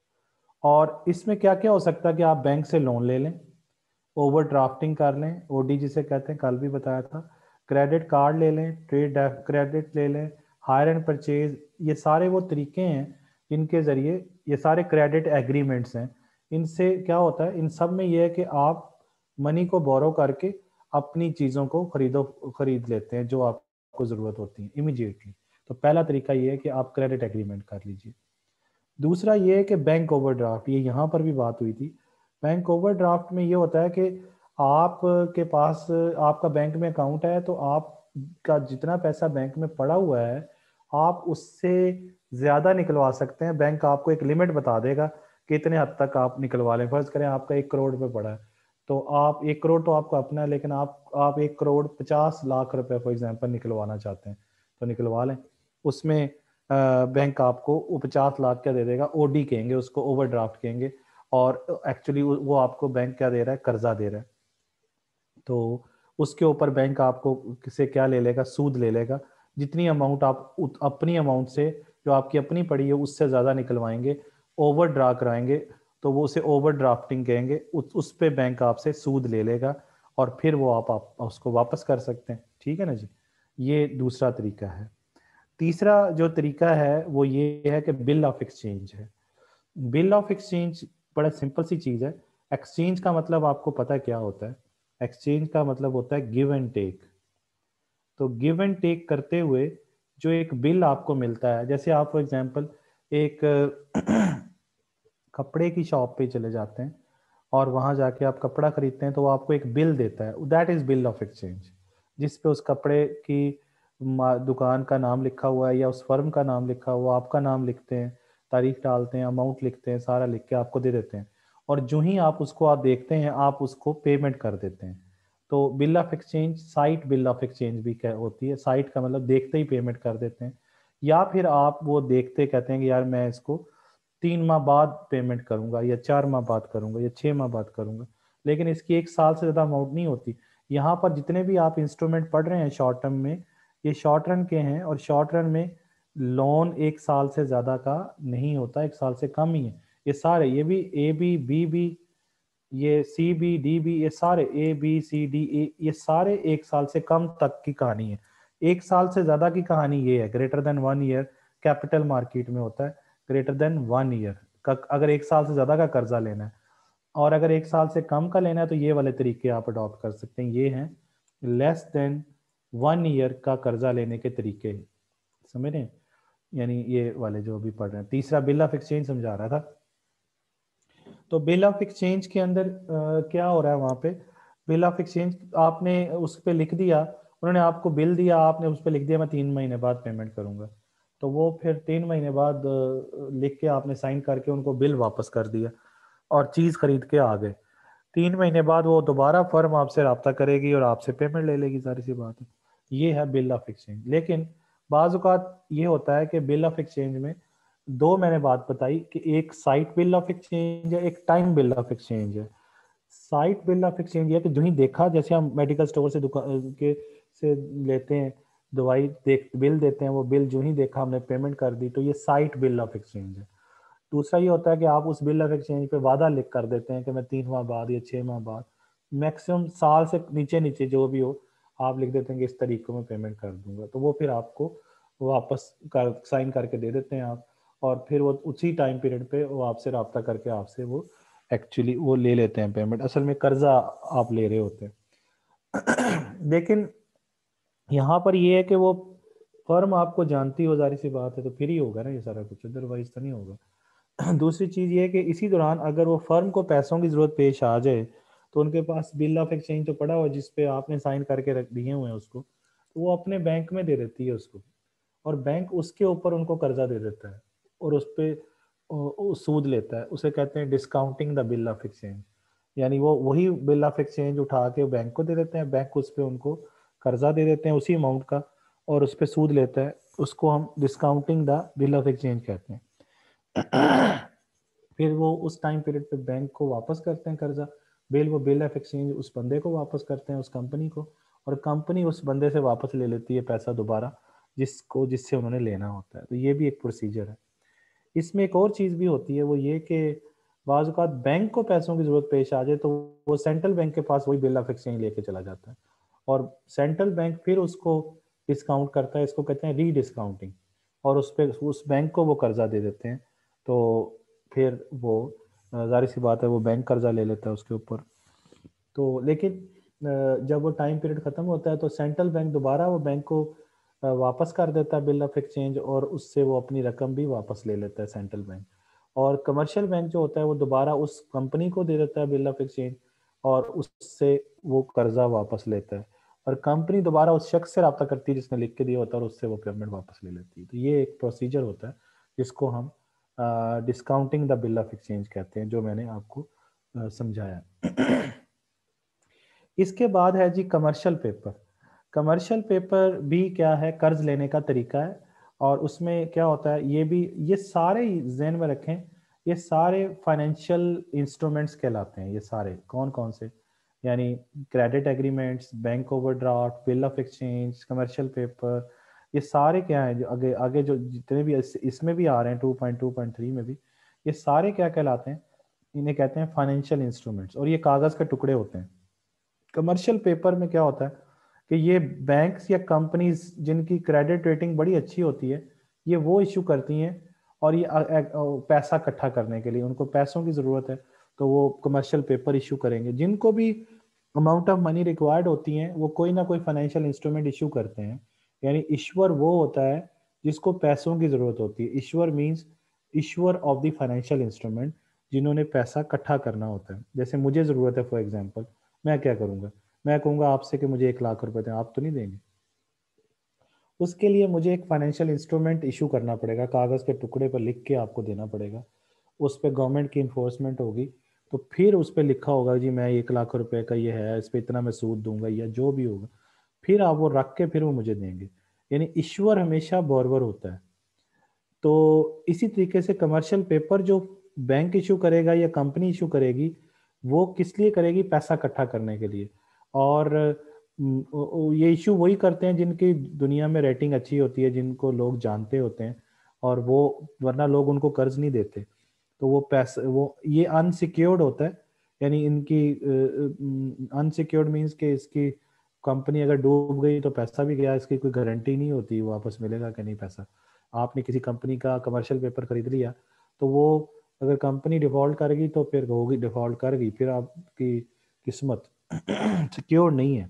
और इसमें क्या क्या हो सकता है कि आप बैंक से लोन ले लें, ओवर ड्राफ्टिंग कर लें, ओडी जिसे कहते हैं, कल भी बताया था, क्रेडिट कार्ड ले लें, ट्रेड क्रेडिट ले लें, हायर एंड परचेज। ये सारे वो तरीके हैं जिनके ज़रिए, ये सारे क्रेडिट एग्रीमेंट्स हैं। इनसे क्या होता है, इन सब में ये है कि आप मनी को बोरो करके अपनी चीज़ों को खरीदो खरीद लेते हैं जो आपको ज़रूरत होती है इमीडिएटली। तो पहला तरीका ये है कि आप क्रेडिट एग्रीमेंट कर लीजिए। दूसरा ये है कि बैंक ओवरड्राफ्ट, ये यहाँ पर भी बात हुई थी। बैंक ओवरड्राफ्ट में ये होता है कि आप के पास, आपका बैंक में अकाउंट है, तो आपका जितना पैसा बैंक में पड़ा हुआ है आप उससे ज़्यादा निकलवा सकते हैं। बैंक आपको एक लिमिट बता देगा कि इतने हद तक आप निकलवा लें। फर्ज करें आपका एक करोड़ रुपये पड़ा है, तो आप एक करोड़ तो आपको अपना है, लेकिन आप आप एक करोड़ पचास लाख रुपए फॉर एग्जांपल निकलवाना चाहते हैं तो निकलवा लें। उसमें बैंक आपको वो पचास लाख क्या दे देगा, ओडी कहेंगे उसको, ओवरड्राफ्ट कहेंगे, और एक्चुअली वो आपको बैंक क्या दे रहा है, कर्जा दे रहा है। तो उसके ऊपर बैंक आपको से क्या ले लेगा, सूद ले लेगा। जितनी अमाउंट आप अपनी अमाउंट से, जो आपकी अपनी पड़ी है, उससे ज़्यादा निकलवाएंगे, ओवर ड्रा कराएंगे, तो वो उसे ओवर ड्राफ्टिंग कहेंगे। उस उस पे बैंक आपसे सूद ले लेगा और फिर वो आप, आप उसको वापस कर सकते हैं। ठीक है ना जी, ये दूसरा तरीका है। तीसरा जो तरीका है वो ये है कि बिल ऑफ एक्सचेंज है। बिल ऑफ एक्सचेंज बड़ा सिंपल सी चीज़ है। एक्सचेंज का मतलब आपको पता है क्या होता है? एक्सचेंज का मतलब होता है गिव एंड टेक। तो गिव एंड टेक करते हुए जो एक बिल आपको मिलता है, जैसे आप फॉर एग्जांपल एक कपड़े की शॉप पे चले जाते हैं और वहां जाके आप कपड़ा खरीदते हैं, तो वो आपको एक बिल देता है, that is bill of exchange, जिस पे उस कपड़े की मा- दुकान का नाम लिखा हुआ है या उस फर्म का नाम लिखा हुआ, आपका नाम लिखते हैं, तारीख डालते हैं, अमाउंट लिखते हैं, सारा लिख के आपको दे देते हैं। और जो ही आप उसको आप देखते हैं, आप उसको पेमेंट कर देते हैं। तो bill of exchange sight bill of exchange भी क्या होती है, साइट का मतलब देखते ही पेमेंट कर देते हैं। या फिर आप वो देखते कहते हैं कि यार मैं इसको तीन माह बाद पेमेंट करूंगा या चार माह बाद करूंगा या छह माह बाद करूंगा, लेकिन इसकी एक साल से ज़्यादा अमाउंट नहीं होती। यहाँ पर जितने भी आप इंस्ट्रूमेंट पढ़ रहे हैं शॉर्ट टर्म में, ये शॉर्ट रन के हैं, और शॉर्ट रन में लोन एक साल से ज़्यादा का नहीं होता, एक साल से कम ही है। ये सारे, ये भी ए बी बी बी, ये सी बी डी बी, ये सारे A B C D A, ये सारे एक साल से कम तक की कहानी है। एक साल से ज्यादा की कहानी ये है greater than one year, capital market में होता है ग्रेटर देन वन ईयर का, अगर एक साल से ज्यादा का कर्जा लेना है। और अगर एक साल से कम का लेना है तो ये वाले तरीके आप अडॉप्ट कर सकते हैं। ये हैं लेस देन वन ईयर का कर्जा लेने के तरीके, समझ रहे हैं? यानी ये वाले जो अभी पढ़ रहे हैं। तीसरा बिल ऑफ एक्सचेंज समझा रहा था। तो बिल ऑफ एक्सचेंज के अंदर अ, क्या हो रहा है वहां पे? बिल ऑफ एक्सचेंज आपने उस पर लिख दिया, उन्होंने आपको बिल दिया, आपने उस पर लिख दिया मैं तीन महीने बाद पेमेंट करूंगा। तो वो फिर तीन महीने बाद अ, लिख के आपने साइन करके उनको बिल वापस कर दिया और चीज़ खरीद के आ गए। तीन महीने बाद वो दोबारा फर्म आपसे रब्ता करेगी और आपसे पेमेंट ले लेगी, सारी सी बात है। ये है बिल ऑफ एक्सचेंज। लेकिन बाज़ औक़ात ये होता है कि बिल ऑफ एक्सचेंज में दो मैंने बात बताई कि एक साइट बिल ऑफ एक्सचेंज है, एक टाइम बिल ऑफ एक्सचेंज है। साइट बिल ऑफ एक्सचेंज है कि जो ही देखा, जैसे हम मेडिकल स्टोर से दुकान के से लेते हैं दवाई, देख बिल देते हैं, वो बिल जो ही देखा हमने पेमेंट कर दी, तो ये साइट बिल ऑफ एक्सचेंज है। दूसरा ये होता है कि आप उस बिल ऑफ एक्सचेंज पे वादा लिख कर देते हैं कि मैं तीन माह बाद या छः माह बाद, मैक्सिमम साल से नीचे नीचे जो भी हो, आप लिख देते हैं कि इस तारीख को मैं पेमेंट कर दूंगा। तो वो फिर आपको वापस कर साइन करके दे देते हैं आप, और फिर वो उसी टाइम पीरियड पे वो आपसे रब्ता करके आपसे वो एक्चुअली वो ले लेते हैं पेमेंट, असल में कर्जा आप ले रहे होते हैं। लेकिन यहाँ पर ये है कि वो फर्म आपको जानती हो, जारी सी बात है, तो फिर ही होगा ना ये सारा कुछ, अदरवाइज तो नहीं होगा। दूसरी चीज़ ये है कि इसी दौरान अगर वो फर्म को पैसों की ज़रूरत पेश आ जाए, तो उनके पास बिल ऑफ एक्सचेंज तो पड़ा हुआ जिस पे आपने साइन करके रख दिए हुए हैं उसको, तो वो अपने बैंक में दे देती है उसको, और बैंक उसके ऊपर उनको कर्जा दे देता है और उस पर सूद लेता है। उसे कहते हैं discounting the bill of exchange. यानी वो वही बिल ऑफ एक्सचेंज उठा के बैंक को दे देते हैं, बैंक उस पर उनको कर्जा दे देते हैं उसी अमाउंट का, और उस पर सूद लेता है। उसको हम discounting the bill of exchange कहते हैं। फिर वो उस टाइम पीरियड पे बैंक को वापस करते हैं कर्जा, बिल वो बिल ऑफ एक्सचेंज उस बंदे को वापस करते हैं, उस कंपनी को, और कंपनी उस बंदे से वापस ले लेती है पैसा दोबारा, जिसको जिससे उन्होंने लेना होता है। तो ये भी एक प्रोसीजर है। इसमें एक और चीज़ भी होती है, वो ये कि बाज़ औक़ात बैंक को पैसों की ज़रूरत पेश आ जाए तो वो सेंट्रल बैंक के पास वही बिल ऑफ एक्सचेंज लेके चला जाता है, और सेंट्रल बैंक फिर उसको डिस्काउंट करता है, इसको कहते हैं री डिस्काउंटिंग, और उस पर उस बैंक को वो कर्जा दे देते हैं। तो फिर वो ज़ाहिर सी बात है वो बैंक कर्जा ले लेता है उसके ऊपर। तो लेकिन जब वो टाइम पीरियड ख़त्म होता है तो सेंट्रल बैंक दोबारा वो बैंक को वापस कर देता है बिल ऑफ एक्सचेंज, और उससे वो अपनी रकम भी वापस ले लेता है सेंट्रल बैंक। और कमर्शियल बैंक जो होता है वो दोबारा उस कंपनी को दे देता है बिल ऑफ एक्सचेंज, और उससे वो कर्जा वापस लेता है, और कंपनी दोबारा उस शख्स से रब्ता करती है जिसने लिख के दिया होता है, और उससे वो पेमेंट वापस ले लेती है। तो ये एक प्रोसीजर होता है जिसको हम discounting the bill of exchange कहते हैं, जो मैंने आपको आ, समझाया। इसके बाद है जी कमर्शियल पेपर। कमर्शियल पेपर भी क्या है, कर्ज लेने का तरीका है, और उसमें क्या होता है, ये भी, ये सारे ज़हन में रखें, ये सारे फाइनेंशियल इंस्ट्रूमेंट्स कहलाते हैं। ये सारे कौन कौन से, यानी credit agreements, bank overdraft, bill of exchange, commercial paper, ये सारे क्या हैं जो आगे आगे जो जितने भी इस, इसमें भी आ रहे हैं two point two point three में भी, ये सारे क्या कहलाते हैं? इन्हें कहते हैं फाइनेंशियल इंस्ट्रूमेंट्स, और ये कागज़ के टुकड़े होते हैं। कमर्शियल पेपर में क्या होता है कि ये बैंक्स या कंपनीज जिनकी क्रेडिट रेटिंग बड़ी अच्छी होती है, ये वो इशू करती हैं, और ये अ- अ- अ- पैसा इकट्ठा करने के लिए उनको पैसों की ज़रूरत है, तो वो कमर्शियल पेपर इशू करेंगे। जिनको भी अमाउंट ऑफ मनी रिक्वायर्ड होती हैं, वो कोई ना कोई फाइनेंशियल इंस्ट्रूमेंट इशू करते हैं। यानी ईश्वर वो होता है जिसको पैसों की ज़रूरत होती है। Issuer means issuer of the financial instrument, जिन्होंने पैसा इकट्ठा करना होता है। जैसे मुझे ज़रूरत है, फॉर एग्जांपल, मैं क्या करूँगा, मैं कहूँगा आपसे कि मुझे एक लाख रुपए दें, आप तो नहीं देंगे। उसके लिए मुझे एक फाइनेंशियल इंस्ट्रूमेंट इशू करना पड़ेगा, कागज़ के टुकड़े पर लिख के आपको देना पड़ेगा। उस पर गवर्नमेंट की इन्फोर्समेंट होगी, तो फिर उस पर लिखा होगा जी मैं एक लाख रुपए का ये है, इस पर इतना मैं सूद दूंगा या जो भी होगा, फिर आप वो रख के फिर वो मुझे देंगे। यानी ईश्वर हमेशा बोरवर होता है। तो इसी तरीके से कमर्शियल पेपर जो बैंक इशू करेगा या कंपनी इशू करेगी, वो किस लिए करेगी? पैसा इकट्ठा करने के लिए। और हम्म, ओ- ओ- ये इशू वही करते हैं जिनकी दुनिया में रेटिंग अच्छी होती है, जिनको लोग जानते होते हैं, और वो, वरना लोग उनको कर्ज नहीं देते। तो वो पैसा, वो ये अनसिक्योर्ड होता है। यानी इनकी अनसिक्योर्ड मीन्स कि इसकी कंपनी अगर डूब गई तो पैसा भी गया, इसकी कोई गारंटी नहीं होती वापस मिलेगा कि नहीं पैसा। आपने किसी कंपनी का कमर्शियल पेपर खरीद लिया, तो वो अगर कंपनी डिफॉल्ट कर गई तो फिर होगी, डिफॉल्ट कर गई, फिर आपकी किस्मत सिक्योर नहीं है।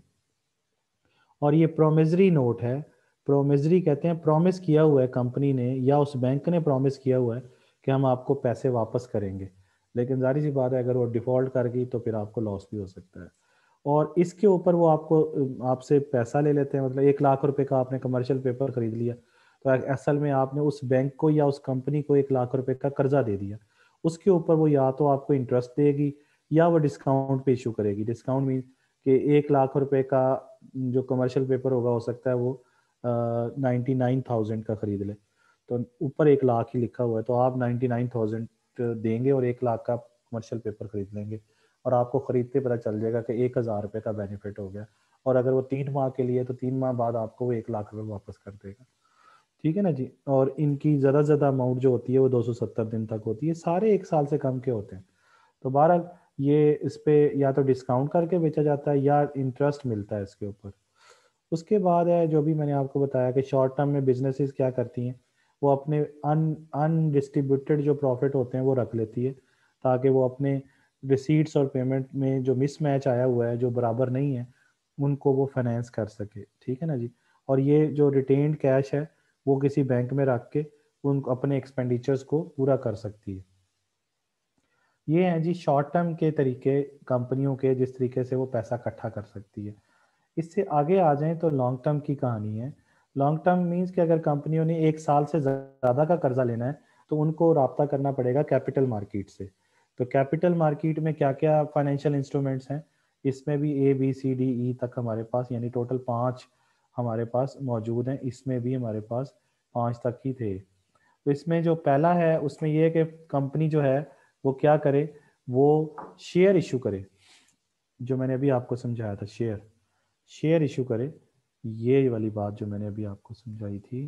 और ये प्रोमिसरी नोट है। प्रोमिसरी कहते हैं, प्रॉमिस किया हुआ है कंपनी ने या उस बैंक ने प्रॉमिस किया हुआ है कि हम आपको पैसे वापस करेंगे, लेकिन जारी सी बात है अगर वो डिफॉल्ट कर गई तो फिर आपको लॉस भी हो सकता है। और इसके ऊपर वो आपको आपसे पैसा ले लेते हैं। मतलब एक लाख रुपए का आपने कमर्शियल पेपर खरीद लिया, तो असल में आपने उस बैंक को या उस कंपनी को एक लाख रुपए का कर्जा दे दिया। उसके ऊपर वो या तो आपको इंटरेस्ट देगी या वो डिस्काउंट पे इशू करेगी। डिस्काउंट मीन कि एक लाख रुपए का जो कमर्शियल पेपर होगा, हो सकता है वो नाइन्टी नाइन थाउजेंड का खरीद ले, तो ऊपर एक लाख ही लिखा हुआ है, तो आप नाइन्टी नाइन थाउजेंड देंगे और एक लाख का कमर्शियल पेपर खरीद लेंगे, और आपको खरीदते पता चल जाएगा कि एक हज़ार रुपये का बेनिफिट हो गया। और अगर वो तीन माह के लिए, तो तीन माह बाद आपको वो एक लाख रुपये वापस कर देगा। ठीक है ना जी। और इनकी ज़्यादा से ज़्यादा अमाउंट जो होती है वो दो सौ सत्तर दिन तक होती है, सारे एक साल से कम के होते हैं। तो बहरहाल ये इस पे या तो डिस्काउंट करके बेचा जाता है या इंटरेस्ट मिलता है इसके ऊपर। उसके बाद है जो भी मैंने आपको बताया कि शॉर्ट टर्म में बिजनेसेस क्या करती हैं, वो अपने अन अनडिस्ट्रीब्यूटेड जो प्रॉफिट होते हैं वो रख लेती है, ताकि वो अपने रिसीट्स और पेमेंट में जो मिसमैच आया हुआ है, जो बराबर नहीं है, उनको वो फाइनेंस कर सके। ठीक है ना जी। और ये जो रिटेन्ड कैश है, वो किसी बैंक में रख के उन अपने एक्सपेंडिचर्स को पूरा कर सकती है। ये हैं जी शॉर्ट टर्म के तरीके कंपनियों के, जिस तरीके से वो पैसा इकट्ठा कर सकती है। इससे आगे आ जाएं तो लॉन्ग टर्म की कहानी है। लॉन्ग टर्म मीन्स कि अगर कंपनियों ने एक साल से ज़्यादा का कर्जा लेना है, तो उनको राब्ता करना पड़ेगा कैपिटल मार्केट से। तो कैपिटल मार्केट में क्या क्या फाइनेंशियल इंस्ट्रूमेंट्स हैं, इसमें भी A B C D E तक हमारे पास, यानी टोटल पाँच हमारे पास मौजूद हैं। इसमें भी हमारे पास पाँच तक ही थे। तो इसमें जो पहला है, उसमें यह है कि कंपनी जो है वो क्या करे, वो शेयर इशू करे। जो मैंने अभी आपको समझाया था, शेयर शेयर इशू करे। ये वाली बात जो मैंने अभी आपको समझाई थी,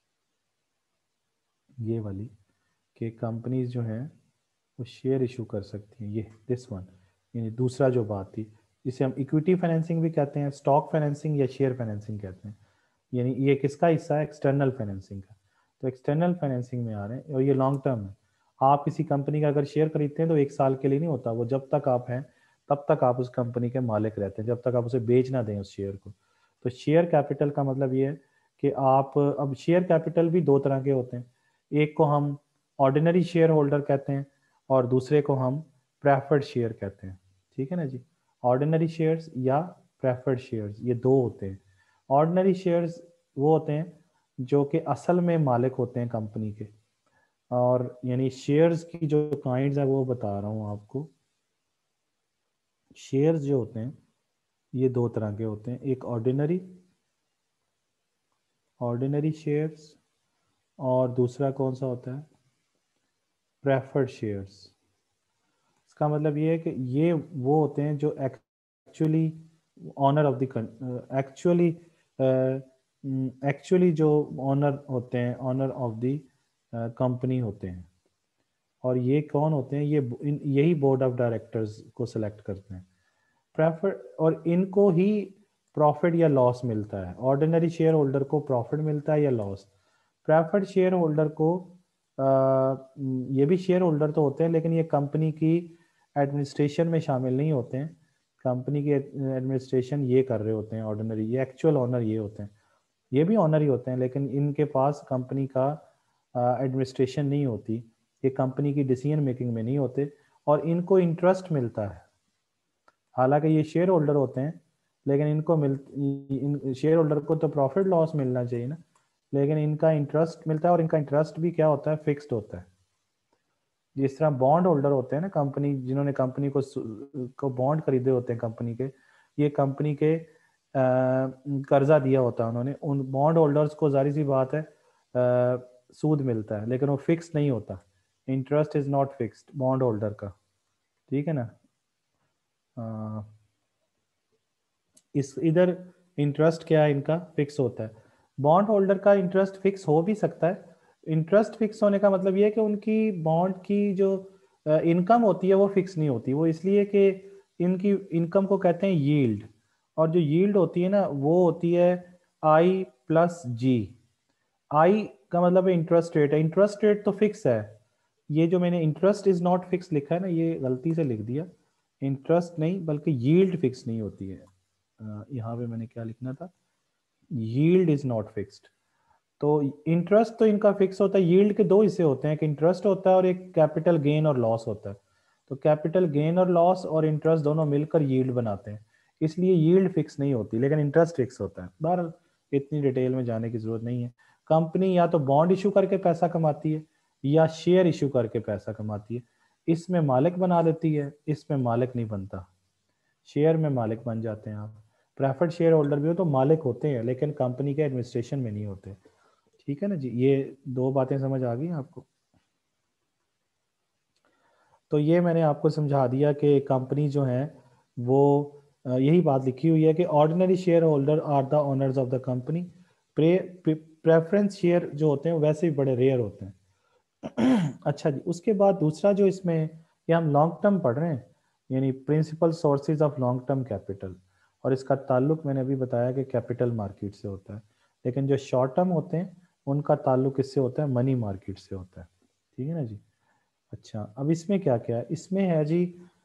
ये वाली, कि कंपनीज जो हैं वो शेयर इशू कर सकती हैं, ये दिस वन। यानी दूसरा जो बात थी, जिसे हम इक्विटी फाइनेंसिंग भी कहते हैं, स्टॉक फाइनेंसिंग या शेयर फाइनेंसिंग कहते हैं। यानी ये किसका हिस्सा है? एक्सटर्नल फाइनेंसिंग का। तो एक्सटर्नल फाइनेंसिंग में आ रहे हैं, और ये लॉन्ग टर्म है। आप किसी कंपनी का अगर शेयर खरीदते हैं तो एक साल के लिए नहीं होता, वो जब तक आप हैं तब तक आप उस कंपनी के मालिक रहते हैं, जब तक आप उसे बेच ना दें उस शेयर को। तो शेयर कैपिटल का मतलब ये है कि आप, अब शेयर कैपिटल भी दो तरह के होते हैं। एक को हम ऑर्डिनरी शेयर होल्डर कहते हैं, और दूसरे को हम प्रेफर्ड शेयर कहते हैं। ठीक है ना जी। ऑर्डिनरी शेयर्स या प्रेफर्ड शेयर्स, ये दो होते हैं। ऑर्डिनरी शेयर्स वो होते हैं जो कि असल में मालिक होते हैं कंपनी के। और यानी शेयर्स की जो काइंड्स है वो बता रहा हूँ आपको। शेयर्स जो होते हैं ये दो तरह के होते हैं, एक ऑर्डिनरी ऑर्डिनरी शेयर्स, और दूसरा कौन सा होता है? Preferred shares. इसका मतलब ये है कि ये वो होते हैं जो actually owner of the actually actually जो ऑनर होते हैं, ऑनर ऑफ द कंपनी होते हैं। और ये कौन होते हैं? ये इन- यही बोर्ड ऑफ डायरेक्टर्स को सिलेक्ट करते हैं। प्रेफर और इनको ही प्रॉफिट या लॉस मिलता है। ऑर्डिनरी शेयर होल्डर को प्रॉफिट मिलता है या लॉस। प्रेफर्ड शेयर होल्डर को आ, ये भी शेयर होल्डर तो होते हैं, लेकिन ये कंपनी की एडमिनिस्ट्रेशन में शामिल नहीं होते हैं। कंपनी की एडमिनिस्ट्रेशन ये कर रहे होते हैं ऑर्डिनरी, ये एक्चुअल ऑनर ये होते हैं। ये भी ऑनर ही होते हैं, लेकिन इनके पास कंपनी का एडमिनिस्ट्रेशन नहीं होती, ये कंपनी की डिसीजन मेकिंग में नहीं होते, और इनको इंटरेस्ट मिलता है। हालांकि ये शेयर होल्डर होते हैं, लेकिन इनको मिल इन शेयर होल्डर को तो प्रॉफिट लॉस मिलना चाहिए ना, लेकिन इनका इंटरेस्ट मिलता है, और इनका इंटरेस्ट भी क्या होता है, फिक्स्ड होता है। जिस तरह बॉन्ड होल्डर होते हैं ना, कंपनी जिन्होंने कंपनी को को बॉन्ड खरीदे होते हैं कंपनी के, ये कंपनी के आ, कर्जा दिया होता है उन्होंने, उन बॉन्ड होल्डर्स को जाहिर सी बात है आ, सूद मिलता है, लेकिन वो फिक्स नहीं होता। Interest is not fixed bond holder का, ठीक है ना। आ, इस इधर इंटरेस्ट क्या है, इनका फिक्स होता है। बॉन्ड होल्डर का इंटरेस्ट फिक्स हो भी सकता है। इंटरेस्ट फिक्स होने का मतलब ये है कि उनकी बॉन्ड की जो इनकम होती है वो फिक्स नहीं होती, वो इसलिए कि इनकी इनकम को कहते हैं यील्ड, और जो यील्ड होती है ना वो होती है आई प्लस जी। आई का मतलब है इंटरेस्ट रेट है, इंटरेस्ट रेट तो फिक्स है। ये जो मैंने इंटरेस्ट इज नॉट फिक्स लिखा है ना, ये गलती से लिख दिया, इंटरेस्ट नहीं बल्कि यील्ड फिक्स नहीं होती है। अ, यहाँ पे मैंने क्या लिखना था, यील्ड इज नॉट फिक्स्ड। तो इंटरेस्ट तो इनका फिक्स होता है। यील्ड के दो हिस्से होते हैं, एक इंटरेस्ट होता है और एक कैपिटल गेन और लॉस होता है। तो कैपिटल गेन और लॉस और इंटरेस्ट दोनों मिलकर यील्ड बनाते हैं, इसलिए यील्ड फिक्स नहीं होती, लेकिन इंटरेस्ट फिक्स होता है। बहरहाल इतनी डिटेल में जाने की जरूरत नहीं है। कंपनी या तो बॉन्ड इशू करके पैसा कमाती है या शेयर इशू करके पैसा कमाती है। इसमें मालिक बना देती है, इसमें मालिक नहीं बनता। शेयर में मालिक बन जाते हैं आप। प्रेफर्ड शेयर होल्डर भी हो तो मालिक होते हैं, लेकिन कंपनी के एडमिनिस्ट्रेशन में नहीं होते। ठीक है ना जी, ये दो बातें समझ आ गई आपको। तो ये मैंने आपको समझा दिया कि कंपनी जो है वो यही बात लिखी हुई है कि ordinary share holder are the owners of the company. Preference share जो होते हैं वैसे भी बड़े रेयर होते हैं। अच्छा जी, उसके बाद दूसरा जो इसमें, ये हम लॉन्ग टर्म पढ़ रहे हैं, यानी principal sources of long term capital, और इसका ताल्लुक मैंने अभी बताया कि कैपिटल मार्केट से होता है, लेकिन जो शॉर्ट टर्म होते हैं उनका ताल्लुक इससे होता है, मनी मार्केट से होता है। ठीक है ना जी। अच्छा, अब इसमें क्या क्या है, इसमें है जी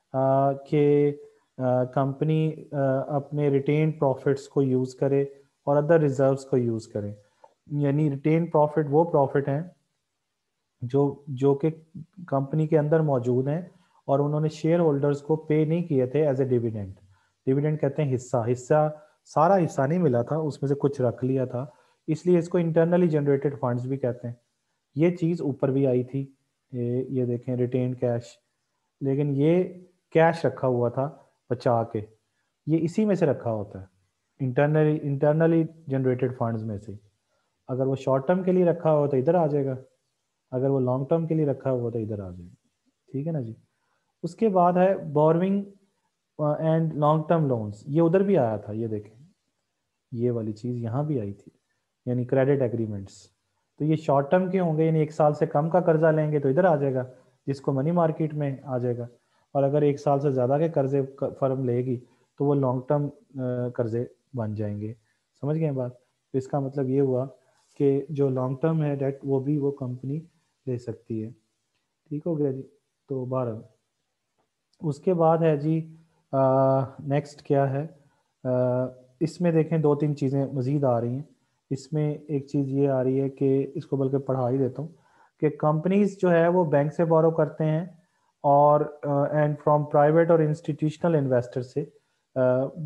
कि कंपनी अपने रिटेन प्रॉफिट्स को यूज़ करे और अदर रिजर्व्स को यूज़ करे। यानी रिटेन प्रॉफिट वो प्रॉफिट हैं जो जो कि कंपनी के अंदर मौजूद हैं और उन्होंने शेयर होल्डर्स को पे नहीं किए थे एज ए डिविडेंड। डिविडेंड कहते हैं हिस्सा, हिस्सा सारा हिस्सा नहीं मिला था, उसमें से कुछ रख लिया था, इसलिए इसको इंटरनली जनरेटेड फंड्स भी कहते हैं। ये चीज़ ऊपर भी आई थी, ये ये देखें रिटेन कैश, लेकिन ये कैश रखा हुआ था बचा के, ये इसी में से रखा होता है, इंटरनली इंटरनली जनरेटेड फंड्स में से। अगर वो शॉर्ट टर्म के लिए रखा हो तो इधर आ जाएगा, अगर वो लॉन्ग टर्म के लिए रखा हुआ तो इधर आ जाएगा। ठीक है ना जी। उसके बाद है borrowing and long term loans, ये उधर भी आया था, ये देखें ये वाली चीज़ यहाँ भी आई थी, यानी क्रेडिट एग्रीमेंट्स। तो ये शॉर्ट टर्म के होंगे, यानी एक साल से कम का कर्जा लेंगे तो इधर आ जाएगा, जिसको मनी मार्केट में आ जाएगा। और अगर एक साल से ज़्यादा के कर्जे फर्म लेगी तो वो लॉन्ग टर्म कर्जे बन जाएंगे। समझ गए बात। तो इसका मतलब ये हुआ कि जो लॉन्ग टर्म है डेट वो भी वो कंपनी ले सकती है। ठीक हो गया जी। तो बारह, उसके बाद है जी नेक्स्ट क्या है, आ, इसमें देखें दो तीन चीज़ें मज़ीद आ रही हैं। इसमें एक चीज़ ये आ रही है कि इसको बल्कि पढ़ा ही देता हूँ कि कंपनीज जो है वो बैंक से बोरो करते हैं और एंड फ्रॉम प्राइवेट और इंस्टीट्यूशनल इन्वेस्टर से uh,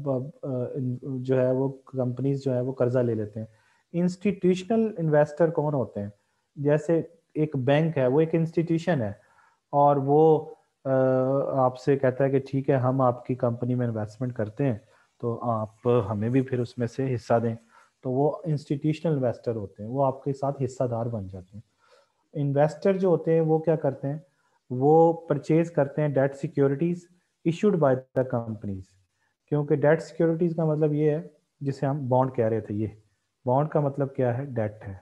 uh, जो है वो कंपनीज जो है वो कर्जा ले लेते हैं। इंस्टीट्यूशनल इन्वेस्टर कौन होते हैं, जैसे एक बैंक है वो एक इंस्टीट्यूशन है और वो आपसे कहता है कि ठीक है हम आपकी कंपनी में इन्वेस्टमेंट करते हैं तो आप हमें भी फिर उसमें से हिस्सा दें, तो वो इंस्टीट्यूशनल इन्वेस्टर होते हैं, वो आपके साथ हिस्सादार बन जाते हैं। इन्वेस्टर जो होते हैं वो क्या करते हैं, वो परचेज करते हैं debt securities issued by the companies. क्योंकि डेट सिक्योरिटीज का मतलब ये है, जिसे हम बॉन्ड कह रहे थे, ये बॉन्ड का मतलब क्या है, डेट है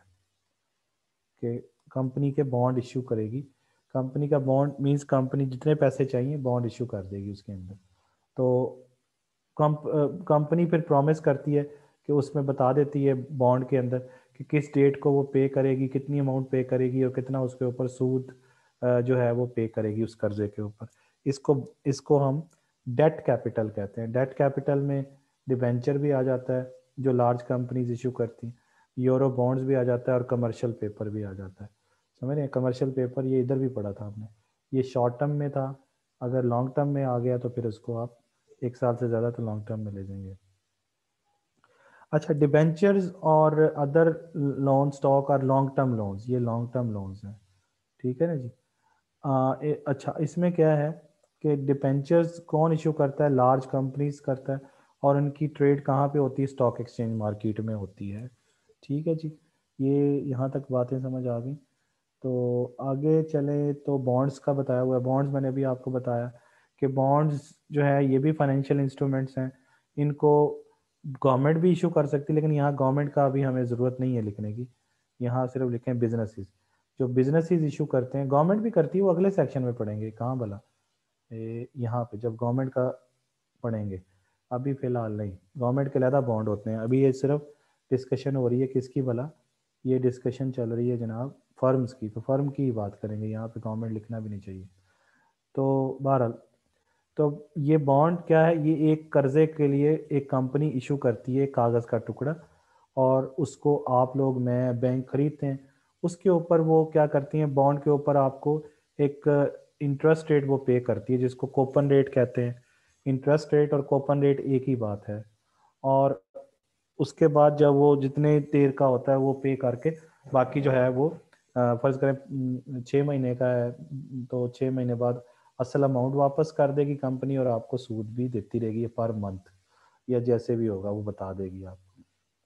कि कंपनी के बॉन्ड इशू करेगी। कंपनी का बॉन्ड मींस कंपनी जितने पैसे चाहिए बॉन्ड इशू कर देगी उसके अंदर। तो कंपनी फिर प्रॉमिस करती है कि उसमें बता देती है बॉन्ड के अंदर कि किस डेट को वो पे करेगी, कितनी अमाउंट पे करेगी और कितना उसके ऊपर सूद अ, जो है वो पे करेगी उस कर्जे के ऊपर। इसको इसको हम डेट कैपिटल कहते हैं। डेट कैपिटल में डिबेंचर भी आ जाता है जो लार्ज कंपनीज इशू करती हैं, यूरो बॉन्ड्स भी आ जाता है और कमर्शियल पेपर भी आ जाता है। समझ रहे हैं? कमर्शियल पेपर ये इधर भी पढ़ा था आपने, ये शॉर्ट टर्म में था, अगर लॉन्ग टर्म में आ गया तो फिर उसको आप एक साल से ज़्यादा तो लॉन्ग टर्म में ले जाएंगे। अच्छा, डिबेंचर्स और अदर लोन स्टॉक और लॉन्ग टर्म लोन्स, ये लॉन्ग टर्म लोन्स हैं, ठीक है ना जी। आ, ए, अच्छा, इसमें क्या है कि डिबेंचर्स कौन इशू करता है? लार्ज कंपनीज करता है, और उनकी ट्रेड कहाँ पे होती है? स्टॉक एक्सचेंज मार्केट में होती है, ठीक है जी। ये यहाँ तक बातें समझ आ गई। तो आगे चले तो बॉन्ड्स का बताया हुआ है। बॉन्ड्स मैंने अभी आपको बताया कि बॉन्ड्स जो है ये भी फाइनेंशियल इंस्ट्रूमेंट्स हैं, इनको गवर्नमेंट भी इशू कर सकती है, लेकिन यहाँ गवर्नमेंट का अभी हमें ज़रूरत नहीं है लिखने की, यहाँ सिर्फ लिखें बिजनेसेस। जो बिजनेसेस इशू करते हैं, गवर्नमेंट भी करती है, वो अगले सेक्शन में पढ़ेंगे, कहाँ भला, ए, यहाँ पे जब गवर्नमेंट का पढ़ेंगे, अभी फ़िलहाल नहीं। गवर्नमेंट के अलहदा बॉन्ड होते हैं, अभी ये सिर्फ डिस्कशन हो रही है किसकी भला, ये डिस्कशन चल रही है जनाब फर्म्स की, तो फर्म की ही बात करेंगे, यहाँ पे गवर्नमेंट लिखना भी नहीं चाहिए। तो बहरहाल, तो ये बॉन्ड क्या है? ये एक कर्जे के लिए एक कंपनी इशू करती है कागज़ का टुकड़ा, और उसको आप लोग, मैं, बैंक खरीदते हैं। उसके ऊपर वो क्या करती हैं, बॉन्ड के ऊपर आपको एक इंटरेस्ट रेट वो पे करती है, जिसको कोपन रेट कहते हैं। इंटरेस्ट रेट और कोपन रेट एक ही बात है। और उसके बाद जब वो जितने देर का होता है वो पे करके, बाकी जो है वो अ, फर्ज करें छः महीने का है तो छः महीने बाद असल अमाउंट वापस कर देगी कंपनी, और आपको सूद भी देती रहेगी पर मंथ, या जैसे भी होगा वो बता देगी आपको।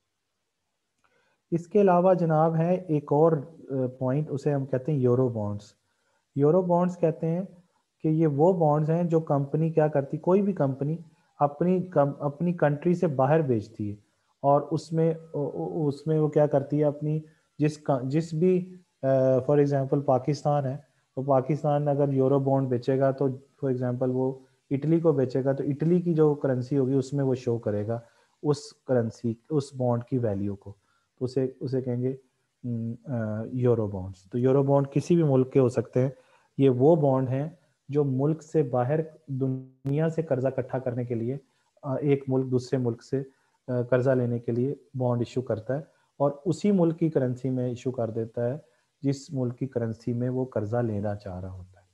इसके अलावा जनाब है एक और पॉइंट, उसे हम कहते हैं यूरो बॉन्ड्स। यूरो बॉन्ड्स कहते हैं कि ये वो बॉन्ड्स हैं जो कंपनी क्या करती, कोई भी कंपनी अपनी कम, अपनी कंट्री से बाहर बेचती है, और उसमें उसमें वो क्या करती है, अपनी जिस जिस भी, फॉर एग्जांपल पाकिस्तान है, तो पाकिस्तान अगर यूरो बॉन्ड बेचेगा तो फॉर एग्जांपल वो इटली को बेचेगा, तो इटली की जो करेंसी होगी उसमें वो शो करेगा उस करेंसी, उस बॉन्ड की वैल्यू को, तो उसे उसे कहेंगे यूरो बॉन्ड्स। तो यूरो बॉन्ड किसी भी मुल्क के हो सकते हैं। ये वो बॉन्ड हैं जो मुल्क से बाहर दुनिया से कर्जा इकट्ठा करने के लिए एक मुल्क दूसरे मुल्क से कर्जा लेने के लिए बॉन्ड इशू करता है, और उसी मुल्क की करेंसी में इशू कर देता है जिस मुल्क की करेंसी में वो कर्जा लेना चाह रहा होता है।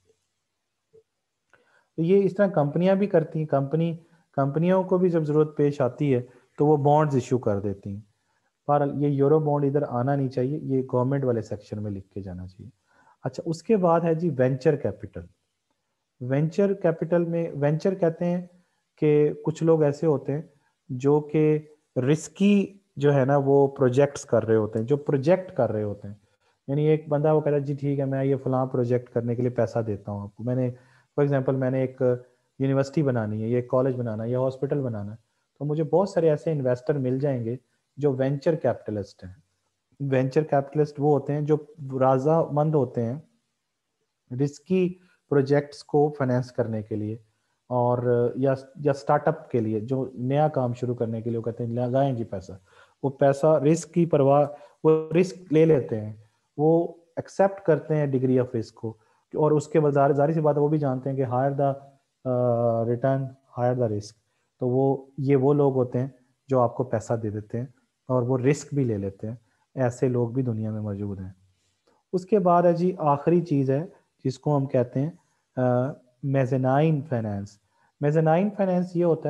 तो ये इस तरह कंपनियां भी करती हैं। कंपनी कंपनियों को भी जब जरूरत पेश आती है तो वो बॉन्ड्स इशू कर देती हैं। पर ये यूरो बॉन्ड इधर आना नहीं चाहिए, ये गवर्नमेंट वाले सेक्शन में लिख के जाना चाहिए। अच्छा, उसके बाद है जी वेंचर कैपिटल। वेंचर कैपिटल में, वेंचर कहते हैं कि कुछ लोग ऐसे होते हैं जो कि रिस्की जो है ना वो प्रोजेक्ट्स कर रहे होते हैं, जो प्रोजेक्ट कर रहे होते हैं। यानी एक बंदा वो कहता है जी ठीक है, मैं ये फलां प्रोजेक्ट करने के लिए पैसा देता हूँ आपको। मैंने फॉर एग्जांपल मैंने एक यूनिवर्सिटी बनानी है, ये कॉलेज बनाना है, या हॉस्पिटल बनाना है, तो मुझे बहुत सारे ऐसे इन्वेस्टर मिल जाएंगे जो वेंचर कैपिटलिस्ट हैं। वेंचर कैपिटलिस्ट वो होते हैं जो राजामंद होते हैं रिस्की प्रोजेक्ट्स को फाइनेंस करने के लिए, और या या स्टार्टअप के लिए, जो नया काम शुरू करने के लिए वो कहते हैं लगाएं जी पैसा। वो पैसा रिस्क की परवाह, वो रिस्क ले लेते हैं, वो एक्सेप्ट करते हैं डिग्री ऑफ रिस्क को, और उसके बाद जाहिर सी बात है वो भी जानते हैं कि higher the return higher the risk. तो वो ये वो लोग होते हैं जो आपको पैसा दे देते हैं और वो रिस्क भी ले लेते हैं। ऐसे लोग भी दुनिया में मौजूद हैं। उसके बाद है जी आखिरी चीज़ है जिसको हम कहते हैं मेज़नाइन फाइनेंस। मेज़नाइन फाइनेंस ये होता है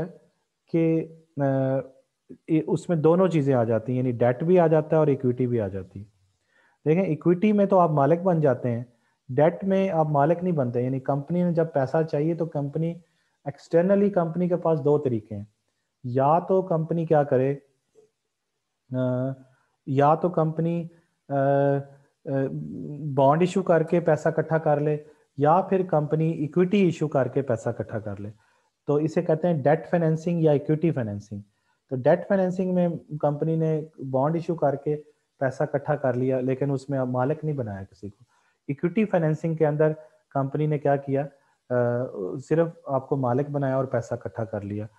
कि उसमें दोनों चीज़ें आ जाती हैं, यानी डेट भी आ जाता है और इक्विटी भी आ जाती है। देखें, इक्विटी में तो आप मालिक बन जाते हैं, डेट में आप मालिक नहीं बनते। यानी कंपनी ने जब पैसा चाहिए तो कंपनी एक्सटर्नली, कंपनी के पास दो तरीके हैं। या तो कंपनी क्या करे, या तो कंपनी बॉन्ड इशू करके पैसा इकट्ठा कर ले, या फिर कंपनी इक्विटी इशू करके पैसा इकट्ठा कर ले। तो इसे कहते हैं डेट फाइनेंसिंग या इक्विटी फाइनेंसिंग। तो डेट फाइनेंसिंग में कंपनी ने बॉन्ड इशू करके पैसा इकट्ठा कर लिया, लेकिन उसमें अब मालिक नहीं बनाया किसी को। इक्विटी फाइनेंसिंग के अंदर कंपनी ने क्या किया, आ, सिर्फ आपको मालिक बनाया और पैसा इकट्ठा कर लिया।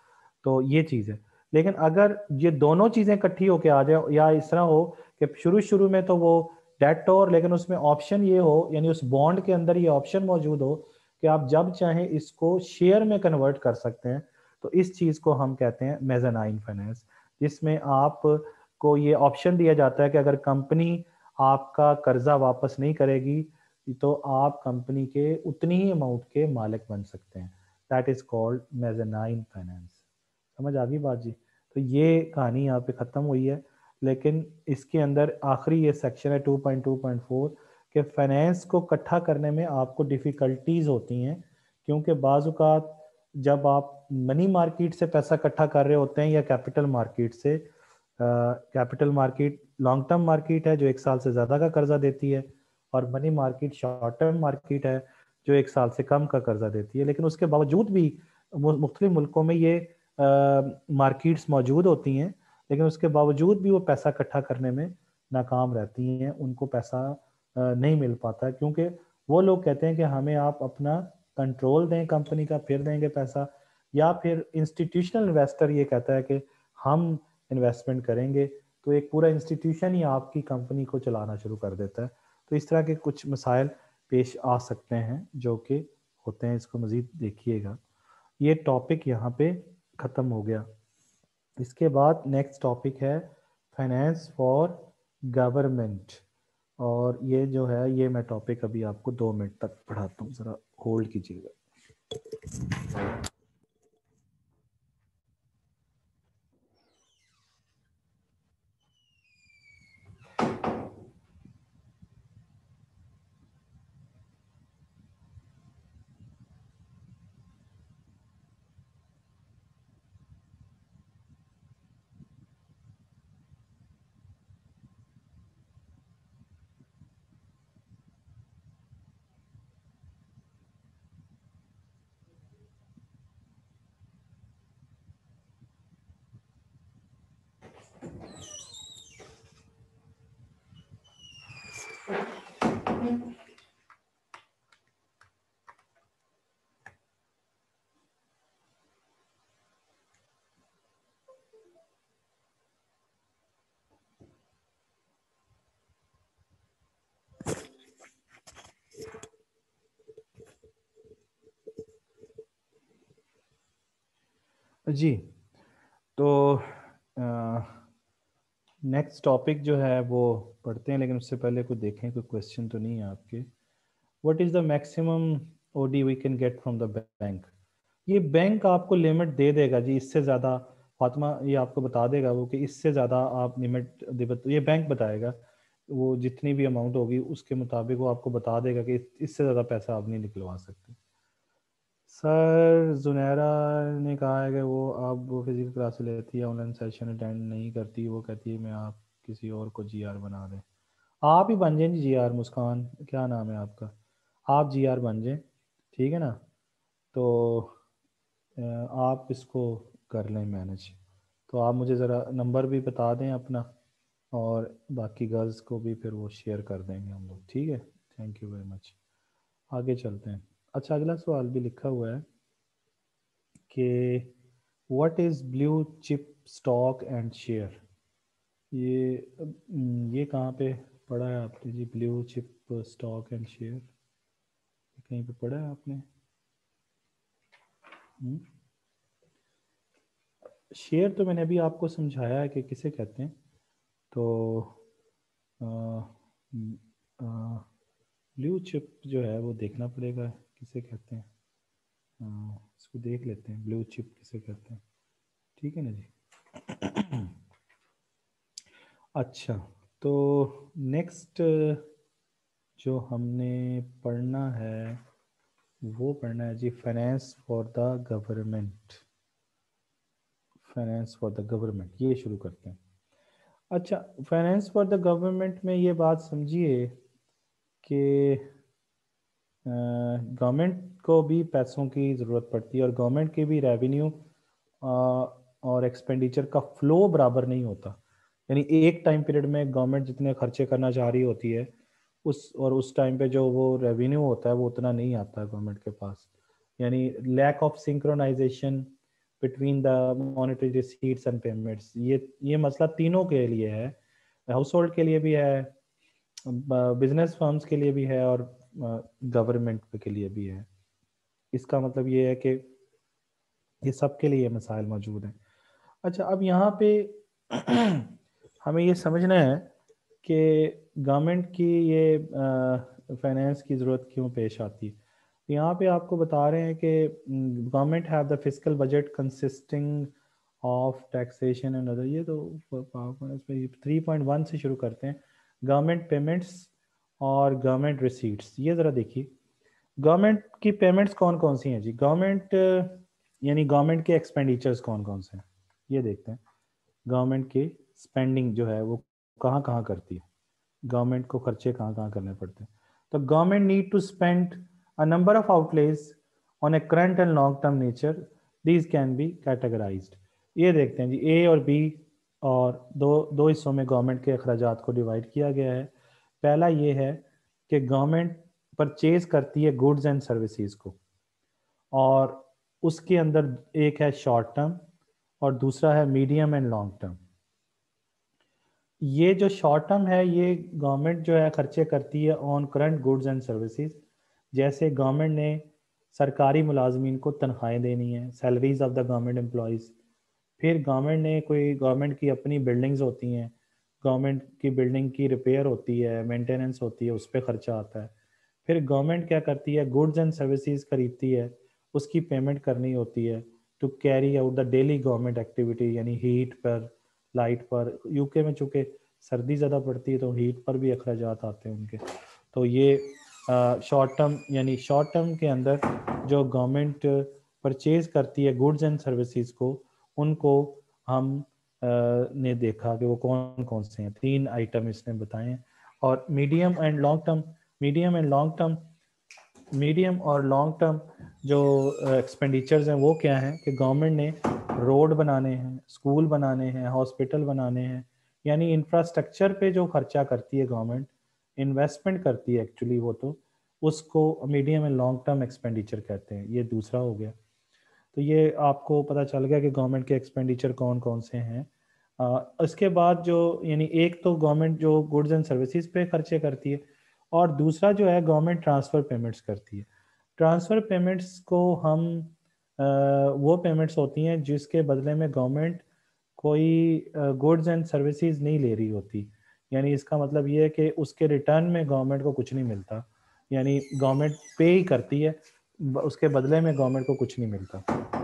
तो ये चीज़ है। लेकिन अगर ये दोनों चीज़ें इकट्ठी होके आ जाए, या इस तरह हो कि शुरू शुरू में तो वो डेट हो, लेकिन उसमें ऑप्शन ये हो, यानी उस बॉन्ड के अंदर ये ऑप्शन मौजूद हो कि आप जब चाहें इसको शेयर में कन्वर्ट कर सकते हैं, तो इस चीज़ को हम कहते हैं मेज़ानाइन फाइनेंस, जिसमें आप को ये ऑप्शन दिया जाता है कि अगर कंपनी आपका कर्जा वापस नहीं करेगी तो आप कंपनी के उतनी ही अमाउंट के मालिक बन सकते हैं। That is called mezzanine finance. समझ आ गई बात जी? तो ये कहानी यहाँ पे ख़त्म हुई है, लेकिन इसके अंदर आखिरी ये सेक्शन है two point two point four कि फाइनेंस को इकट्ठा करने में आपको डिफ़िकल्टीज होती हैं, क्योंकि बाज़ औक़ात जब आप मनी मार्केट से पैसा इकट्ठा कर रहे होते हैं या कैपिटल मार्केट से, capital market long term market है जो एक साल से ज़्यादा का कर्जा देती है, और money market short term market है जो एक साल से कम का कर्जा देती है। लेकिन उसके बावजूद भी मुख्तलिफ मुल्कों में ये मार्केट्स मौजूद होती हैं, लेकिन उसके बावजूद भी वो पैसा इकट्ठा करने में नाकाम रहती हैं, उनको पैसा अ, नहीं मिल पाता, क्योंकि वो लोग कहते हैं कि हमें आप अपना कंट्रोल दें कंपनी का, फिर देंगे पैसा, या फिर इंस्टीट्यूशनल इन्वेस्टर ये कहता है कि हम इन्वेस्टमेंट करेंगे, तो एक पूरा इंस्टीट्यूशन ही आपकी कंपनी को चलाना शुरू कर देता है। तो इस तरह के कुछ मसाइल पेश आ सकते हैं जो कि होते हैं, इसको मज़ीद देखिएगा। ये टॉपिक यहाँ पे ख़त्म हो गया। इसके बाद नेक्स्ट टॉपिक है फाइनेंस फॉर गवर्नमेंट, और ये जो है ये मैं टॉपिक अभी आपको दो मिनट तक पढ़ाता हूँ, ज़रा होल्ड कीजिएगा। जी, तो नेक्स्ट टॉपिक जो है वो पढ़ते हैं, लेकिन उससे पहले कुछ देखें कोई क्वेश्चन तो नहीं है आपके। What is the maximum OD we can get from the bank? ये बैंक आपको लिमिट दे देगा जी, इससे ज़्यादा फातिमा ये आपको बता देगा वो कि इससे ज़्यादा आप लिमिट, ये बैंक बताएगा, वो जितनी भी अमाउंट होगी उसके मुताबिक वो आपको बता देगा कि इससे ज़्यादा पैसा आप नहीं निकलवा सकते। सर जुनैरा ने कहा है कि वो आप वो फिजिकल क्लास लेती है, ऑनलाइन सेशन अटेंड नहीं करती, वो कहती है मैं आप किसी और को जी आर बना दें। आप ही बन जाए जी आर, मुस्कान क्या नाम है आपका, आप जी आर बन जाए, ठीक है ना? तो आप इसको कर लें मैनेज। तो आप मुझे ज़रा नंबर भी बता दें अपना, और बाकी गर्ल्स को भी फिर वो शेयर कर देंगे हम लोग, ठीक है? Thank you very much. आगे चलते हैं। अच्छा, अगला सवाल भी लिखा हुआ है कि what is blue chip stock and share? ये ये कहाँ पे पढ़ा है आपने जी, blue chip stock and share? कहीं पे पढ़ा है आपने? हुँ? शेयर तो मैंने अभी आपको समझाया है कि किसे कहते हैं। तो ब्लू चिप जो है वो देखना पड़ेगा किसे कहते हैं। आ, इसको देख लेते हैं, ब्लू चिप किसे कहते हैं, ठीक है ना जी? अच्छा, तो नेक्स्ट जो हमने पढ़ना है वो पढ़ना है जी finance for the government. Finance for the government ये शुरू करते हैं। अच्छा, फाइनेंस फॉर द गवर्नमेंट में ये बात समझिए कि गवर्नमेंट को भी पैसों की ज़रूरत पड़ती है, और गवर्नमेंट के भी रेवेन्यू और एक्सपेंडिचर का फ़्लो बराबर नहीं होता। यानी एक टाइम पीरियड में गवर्नमेंट जितने खर्चे करना चाह रही होती है उस और उस टाइम पे जो वो रेवेन्यू होता है वो उतना नहीं आता है गवर्नमेंट के पास। यानी lack of synchronisation between the monetary receipts and payments. ये ये मसला तीनों के लिए है, हाउस होल्ड के लिए भी है, बिजनेस फर्म्स के लिए भी है, और गवर्नमेंट के लिए भी है। इसका मतलब ये है कि ये सबके लिए मसाइल मौजूद हैं। अच्छा, अब यहाँ पे हमें ये समझना है कि गवर्नमेंट की ये फाइनेंस की ज़रूरत क्यों पेश आती है। यहाँ पे आपको बता रहे हैं कि government have the fiscal budget consisting of taxation and other. ये तो थ्री पॉइंट वन से शुरू करते हैं, गवर्नमेंट पेमेंट्स और गवर्नमेंट रिसीट्स। ये ज़रा देखिए, गवर्नमेंट की पेमेंट्स कौन कौन सी हैं जी। गवर्नमेंट यानी गवर्नमेंट के एक्सपेंडिचर्स कौन कौन से हैं, ये देखते हैं। गवर्नमेंट की स्पेंडिंग जो है वो कहाँ कहाँ करती है, गवर्नमेंट को खर्चे कहाँ कहाँ करने पड़ते हैं। तो government need to spend a number of outlays on a current and long term nature, these can be categorised. ये देखते हैं जी, ए और बी, और दो दो हिस्सों में गवर्नमेंट के अखराजात को डिवाइड किया गया है। पहला ये है कि गवर्नमेंट परचेज करती है गुड्स एंड सर्विसेज को, और उसके अंदर एक है शॉर्ट टर्म और दूसरा है मीडियम एंड लॉन्ग टर्म। ये जो शॉर्ट टर्म है, ये गवर्नमेंट जो है खर्चे करती है on current goods and services. जैसे गवर्नमेंट ने सरकारी मुलाजमीन को तनख्वाहें देनी है, salaries of the government employees. फिर गवर्नमेंट ने कोई गवर्नमेंट की अपनी बिल्डिंग्स होती हैं, गवर्नमेंट की बिल्डिंग की रिपेयर होती है, मेंटेनेंस होती है, उस पर खर्चा आता है। फिर गवर्नमेंट क्या करती है, गुड्स एंड सर्विसेज खरीदती है, उसकी पेमेंट करनी होती है to carry out the daily government activity, यानी हीट पर, लाइट पर। यूके में चूँकि सर्दी ज़्यादा पड़ती है तो हीट पर भी अखराजात आते हैं उनके। तो ये शॉर्ट टर्म, यानी शॉर्ट टर्म के अंदर जो गवर्नमेंट परचेज करती है गुड्स एंड सर्विसेज को, उनको हम आ, ने देखा कि वो कौन कौन से हैं। तीन आइटम इसने बताए हैं। और medium and long term, medium and long term medium और लॉन्ग टर्म जो एक्सपेंडिचर्स हैं वो क्या हैं कि गवर्नमेंट ने रोड बनाने हैं, स्कूल बनाने हैं, हॉस्पिटल बनाने हैं, यानी इंफ्रास्ट्रक्चर पे जो खर्चा करती है गवर्नमेंट, इन्वेस्टमेंट करती है एक्चुअली वो, तो उसको medium and long term expenditure कहते हैं। ये दूसरा हो गया। तो ये आपको पता चल गया कि गवर्नमेंट के एक्सपेंडिचर कौन कौन से हैं। इसके बाद जो, यानी एक तो गवर्नमेंट जो गुड्स एंड सर्विसेज पे खर्चे करती है, और दूसरा जो है गवर्नमेंट ट्रांसफ़र पेमेंट्स करती है। ट्रांसफ़र पेमेंट्स को हम आ, वो पेमेंट्स होती हैं जिसके बदले में गवर्नमेंट कोई गुड्स एंड सर्विसेज नहीं ले रही होती। यानी इसका मतलब ये है कि उसके रिटर्न में गवर्नमेंट को कुछ नहीं मिलता, यानी गवर्नमेंट पे ही करती है, उसके बदले में गवर्नमेंट को कुछ नहीं मिलता।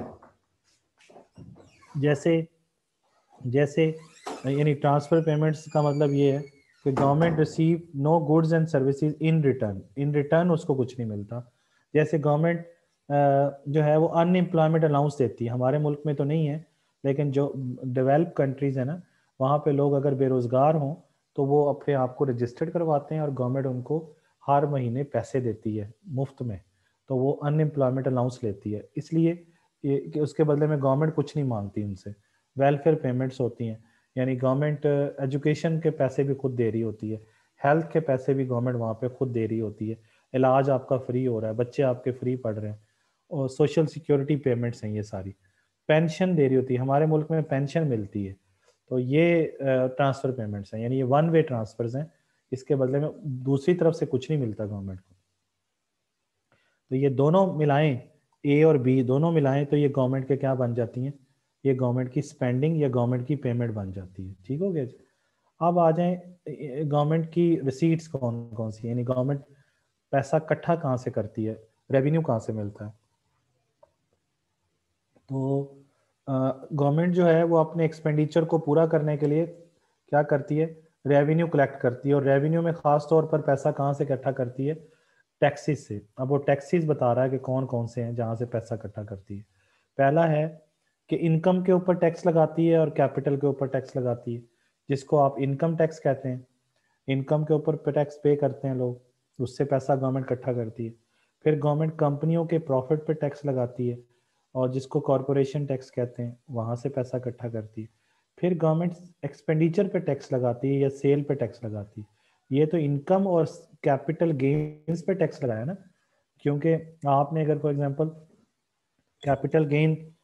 जैसे जैसे यानी ट्रांसफ़र पेमेंट्स का मतलब ये है कि government receive no goods and services in return, in return उसको कुछ नहीं मिलता। जैसे गवर्नमेंट जो है वो अनएम्प्लॉयमेंट अलाउंस देती है, हमारे मुल्क में तो नहीं है, लेकिन जो डेवलप कंट्रीज़ है ना, वहाँ पे लोग अगर बेरोज़गार हों तो वो अपने आप को रजिस्टर्ड करवाते हैं और गवर्नमेंट उनको हर महीने पैसे देती है मुफ्त में, तो वो अनएम्प्लॉयमेंट अलाउंस लेती है। इसलिए कि उसके बदले में गवर्नमेंट कुछ नहीं मांगती उनसे। वेलफेयर पेमेंट्स होती हैं, यानी गवर्नमेंट एजुकेशन के पैसे भी खुद दे रही होती है, हेल्थ के पैसे भी गवर्नमेंट वहाँ पे खुद दे रही होती है, इलाज आपका फ्री हो रहा है, बच्चे आपके फ्री पढ़ रहे हैं, और सोशल सिक्योरिटी पेमेंट्स हैं ये सारी। पेंशन दे रही होती है, हमारे मुल्क में पेंशन मिलती है। तो ये ट्रांसफ़र पेमेंट्स हैं, यानी ये वन वे ट्रांसफर्स हैं, इसके बदले में दूसरी तरफ से कुछ नहीं मिलता गवर्नमेंट को। तो ये दोनों मिलाएं, ए और बी दोनों मिलाएं, तो ये गवर्नमेंट के क्या बन जाती हैं, ये गवर्नमेंट की स्पेंडिंग या गवर्नमेंट की पेमेंट बन जाती है। ठीक हो गया जी। अब आ जाएं गवर्नमेंट की रिसीट्स कौन कौन सी, यानी गवर्नमेंट पैसा इकट्ठा कहाँ से करती है, रेवेन्यू कहाँ से मिलता है। तो गवर्नमेंट जो है वो अपने एक्सपेंडिचर को पूरा करने के लिए क्या करती है, रेवेन्यू कलेक्ट करती है, और रेवेन्यू में ख़ास तौर पर पैसा कहाँ से इकट्ठा करती है, टैक्सेस से। अब वो टैक्सेस बता रहा है कि कौन कौन से हैं जहाँ से पैसा इकट्ठा करती है। पहला है कि इनकम के ऊपर टैक्स लगाती है और कैपिटल के ऊपर टैक्स लगाती है, जिसको आप इनकम टैक्स कहते हैं। इनकम के ऊपर टैक्स पे करते हैं लोग, उससे पैसा गवर्नमेंट इकट्ठा करती है। फिर गवर्नमेंट कंपनियों के प्रॉफिट पे टैक्स लगाती है, और जिसको कॉरपोरेशन टैक्स कहते हैं, वहाँ से पैसा इकट्ठा करती है। फिर गवर्नमेंट एक्सपेंडिचर पे टैक्स लगाती है या सेल पे टैक्स लगाती है। ये तो इनकम और कैपिटल गेन्स पे टैक्स लगाया ना, क्योंकि आपने अगर for example capital gain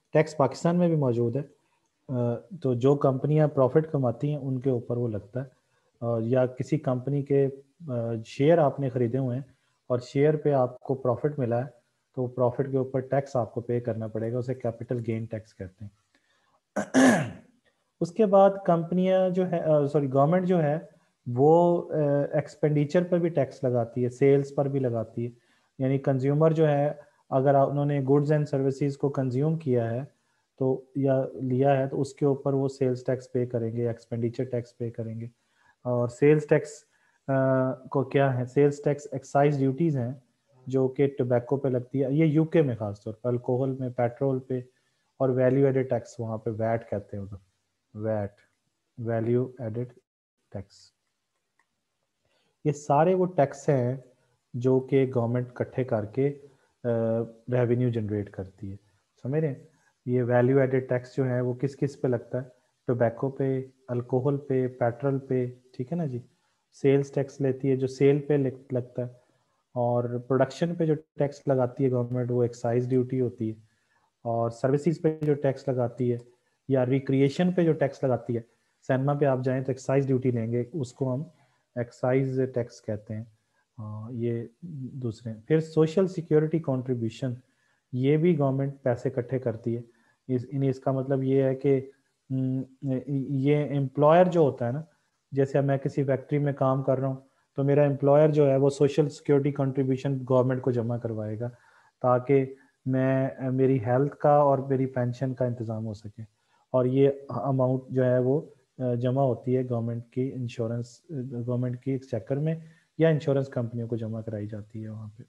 tax Pakistan में भी मौजूद है। तो जो कंपनियां प्रॉफिट कमाती हैं उनके ऊपर वो लगता है, या किसी कंपनी के शेयर आपने ख़रीदे हुए हैं और शेयर पे आपको प्रॉफिट मिला है तो प्रॉफिट के ऊपर टैक्स आपको पे करना पड़ेगा, उसे कैपिटल गेन टैक्स कहते हैं। उसके बाद कंपनियां जो है, सॉरी गवर्नमेंट जो है वो एक्सपेंडिचर पर भी टैक्स लगाती है, सेल्स पर भी लगाती है। यानी कंज्यूमर जो है अगर उन्होंने गुड्स एंड सर्विसेज को कंज्यूम किया है तो या लिया है तो उसके ऊपर वो सेल्स टैक्स पे करेंगे, एक्सपेंडिचर टैक्स पे करेंगे। और सेल्स टैक्स को क्या है, सेल्स टैक्स एक्साइज ड्यूटीज़ हैं जो कि टोबैको पे लगती है, ये यूके में खासतौर पर, अल्कोहल में, पेट्रोल पे, और वैल्यू एडेड टैक्स वहाँ पे वैट कहते हैं उधर, वैट, वैल्यू एडेड टैक्स। ये सारे वो टैक्स हैं जो कि गवर्नमेंट इकट्ठे करके रेवेन्यू जनरेट करती है, समझ रहे हैं। ये वैल्यू एडेड टैक्स जो है वो किस किस पे लगता है, टोबैको पे, अल्कोहल पे, पेट्रोल पे, ठीक है ना जी। सेल्स टैक्स लेती है जो सेल पे लगता है, और प्रोडक्शन पे जो टैक्स लगाती है गवर्नमेंट वो एक्साइज ड्यूटी होती है, और सर्विसेज पे जो टैक्स लगाती है या रिक्रिएशन पे जो टैक्स लगाती है, सिनेमा पे आप जाएं तो एक्साइज ड्यूटी लेंगे, उसको हम एक्साइज टैक्स कहते हैं। आ, ये दूसरे। फिर सोशल सिक्योरिटी कंट्रीब्यूशन, ये भी गवर्नमेंट पैसे इकट्ठे करती है। इस इन इसका मतलब ये है कि ये एम्प्लॉयर जो होता है ना, जैसे मैं किसी फैक्ट्री में काम कर रहा हूँ तो मेरा एम्प्लॉयर जो है वो सोशल सिक्योरिटी कंट्रीब्यूशन गवर्नमेंट को जमा करवाएगा ताकि मैं, मेरी हेल्थ का और मेरी पेंशन का इंतज़ाम हो सके। और ये अमाउंट जो है वो जमा होती है गवर्नमेंट की इंश्योरेंस, गवर्नमेंट की एक्सचेकर में, या इंश्योरेंस कंपनियों को जमा कराई जाती है वहाँ पे।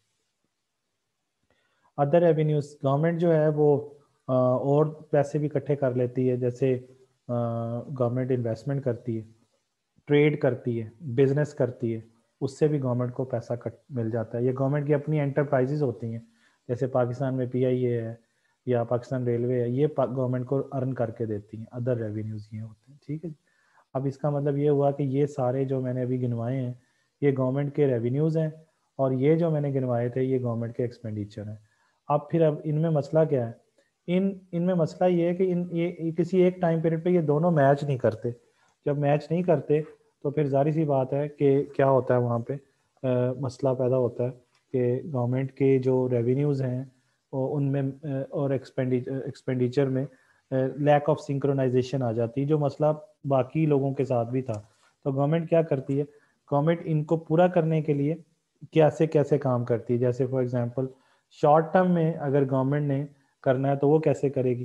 अदर रेवेन्यूज, गवर्नमेंट जो है वो आ, और पैसे भी इकट्ठे कर लेती है, जैसे गवर्नमेंट इन्वेस्टमेंट करती है, ट्रेड करती है, बिजनेस करती है, उससे भी गवर्नमेंट को पैसा कट मिल जाता है। ये गवर्नमेंट की अपनी एंटरप्राइजेज होती हैं, जैसे पाकिस्तान में पी आई ए है या पाकिस्तान रेलवे है, ये गवर्नमेंट को अर्न करके देती हैं। अदर रेवेन्यूज ये होते हैं, ठीक है। अब इसका मतलब ये हुआ कि ये सारे जो मैंने अभी गिनवाए हैं ये गवर्नमेंट के रेवेन्यूज़ हैं, और ये जो मैंने गिनवाए थे ये गवर्नमेंट के एक्सपेंडिचर हैं। अब फिर अब इनमें मसला क्या है, इन इनमें मसला ये है कि इन ये किसी एक टाइम पीरियड पे ये दोनों मैच नहीं करते। जब मैच नहीं करते तो फिर जारी सी बात है कि क्या होता है वहाँ पे, आ, मसला पैदा होता है कि गवर्नमेंट के जो रेवेन्यूज़ हैं उनमें और एक्सपेंडिचर एक्सपेंडिचर में लैक ऑफ सिंक्रोनाइजेशन आ जाती है, जो मसला बाकी लोगों के साथ भी था। तो गवर्नमेंट क्या करती है, गवर्नमेंट इनको पूरा करने के लिए कैसे कैसे काम करती है। जैसे फॉर एग्जांपल शॉर्ट टर्म में अगर गवर्नमेंट ने करना है तो वो कैसे करेगी,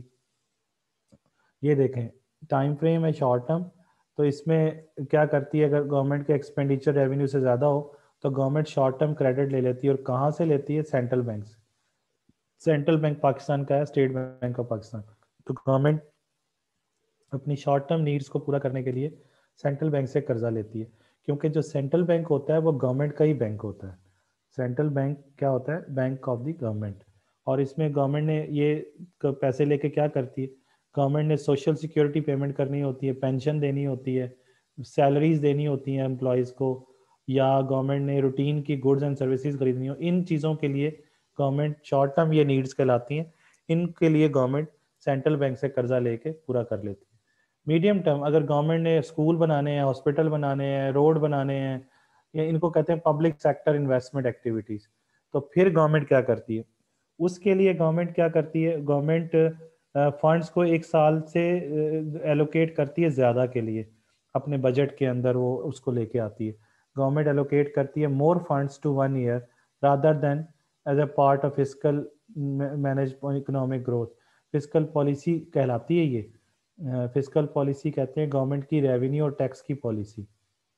ये देखें, टाइम फ्रेम है शॉर्ट टर्म, तो इसमें क्या करती है, अगर गवर्नमेंट के एक्सपेंडिचर रेवेन्यू से ज़्यादा हो तो गवर्नमेंट शॉर्ट टर्म क्रेडिट ले लेती है, और कहाँ से लेती है, सेंट्रल बैंक से। सेंट्रल बैंक पाकिस्तान का है, स्टेट बैंक ऑफ पाकिस्तान। तो गवर्नमेंट अपनी शॉर्ट टर्म नीड्स को पूरा करने के लिए सेंट्रल बैंक से कर्जा लेती है, क्योंकि जो सेंट्रल बैंक होता है वो गवर्नमेंट का ही बैंक होता है। सेंट्रल बैंक क्या होता है, बैंक ऑफ द गवर्नमेंट। और इसमें गवर्नमेंट ने ये पैसे लेके क्या करती है, गवर्नमेंट ने सोशल सिक्योरिटी पेमेंट करनी होती है, पेंशन देनी होती है, सैलरीज देनी होती हैं एम्प्लॉयज़ को, या गवर्नमेंट ने रूटीन की गुड्स एंड सर्विसेज खरीदनी हो, इन चीज़ों के लिए गवर्नमेंट शॉर्ट टर्म ये नीड्स कहलाती हैं, इनके लिए गवर्नमेंट सेंट्रल बैंक से कर्जा लेके पूरा कर लेती है। मीडियम टर्म, अगर गवर्नमेंट ने स्कूल बनाने हैं, हॉस्पिटल बनाने हैं, रोड बनाने हैं, या इनको कहते हैं पब्लिक सेक्टर इन्वेस्टमेंट एक्टिविटीज़, तो फिर गवर्नमेंट क्या करती है, उसके लिए गवर्नमेंट क्या करती है, गवर्नमेंट फंड्स को एक साल से एलोकेट करती है ज़्यादा के लिए, अपने बजट के अंदर वो उसको लेके आती है। गवर्नमेंट एलोकेट करती है more funds to one year rather than as a part of fiscal manage economic growth. Fiscal policy कहलाती है ये, फिस्कल पॉलिसी कहते हैं गवर्नमेंट की रेवेन्यू और टैक्स की पॉलिसी।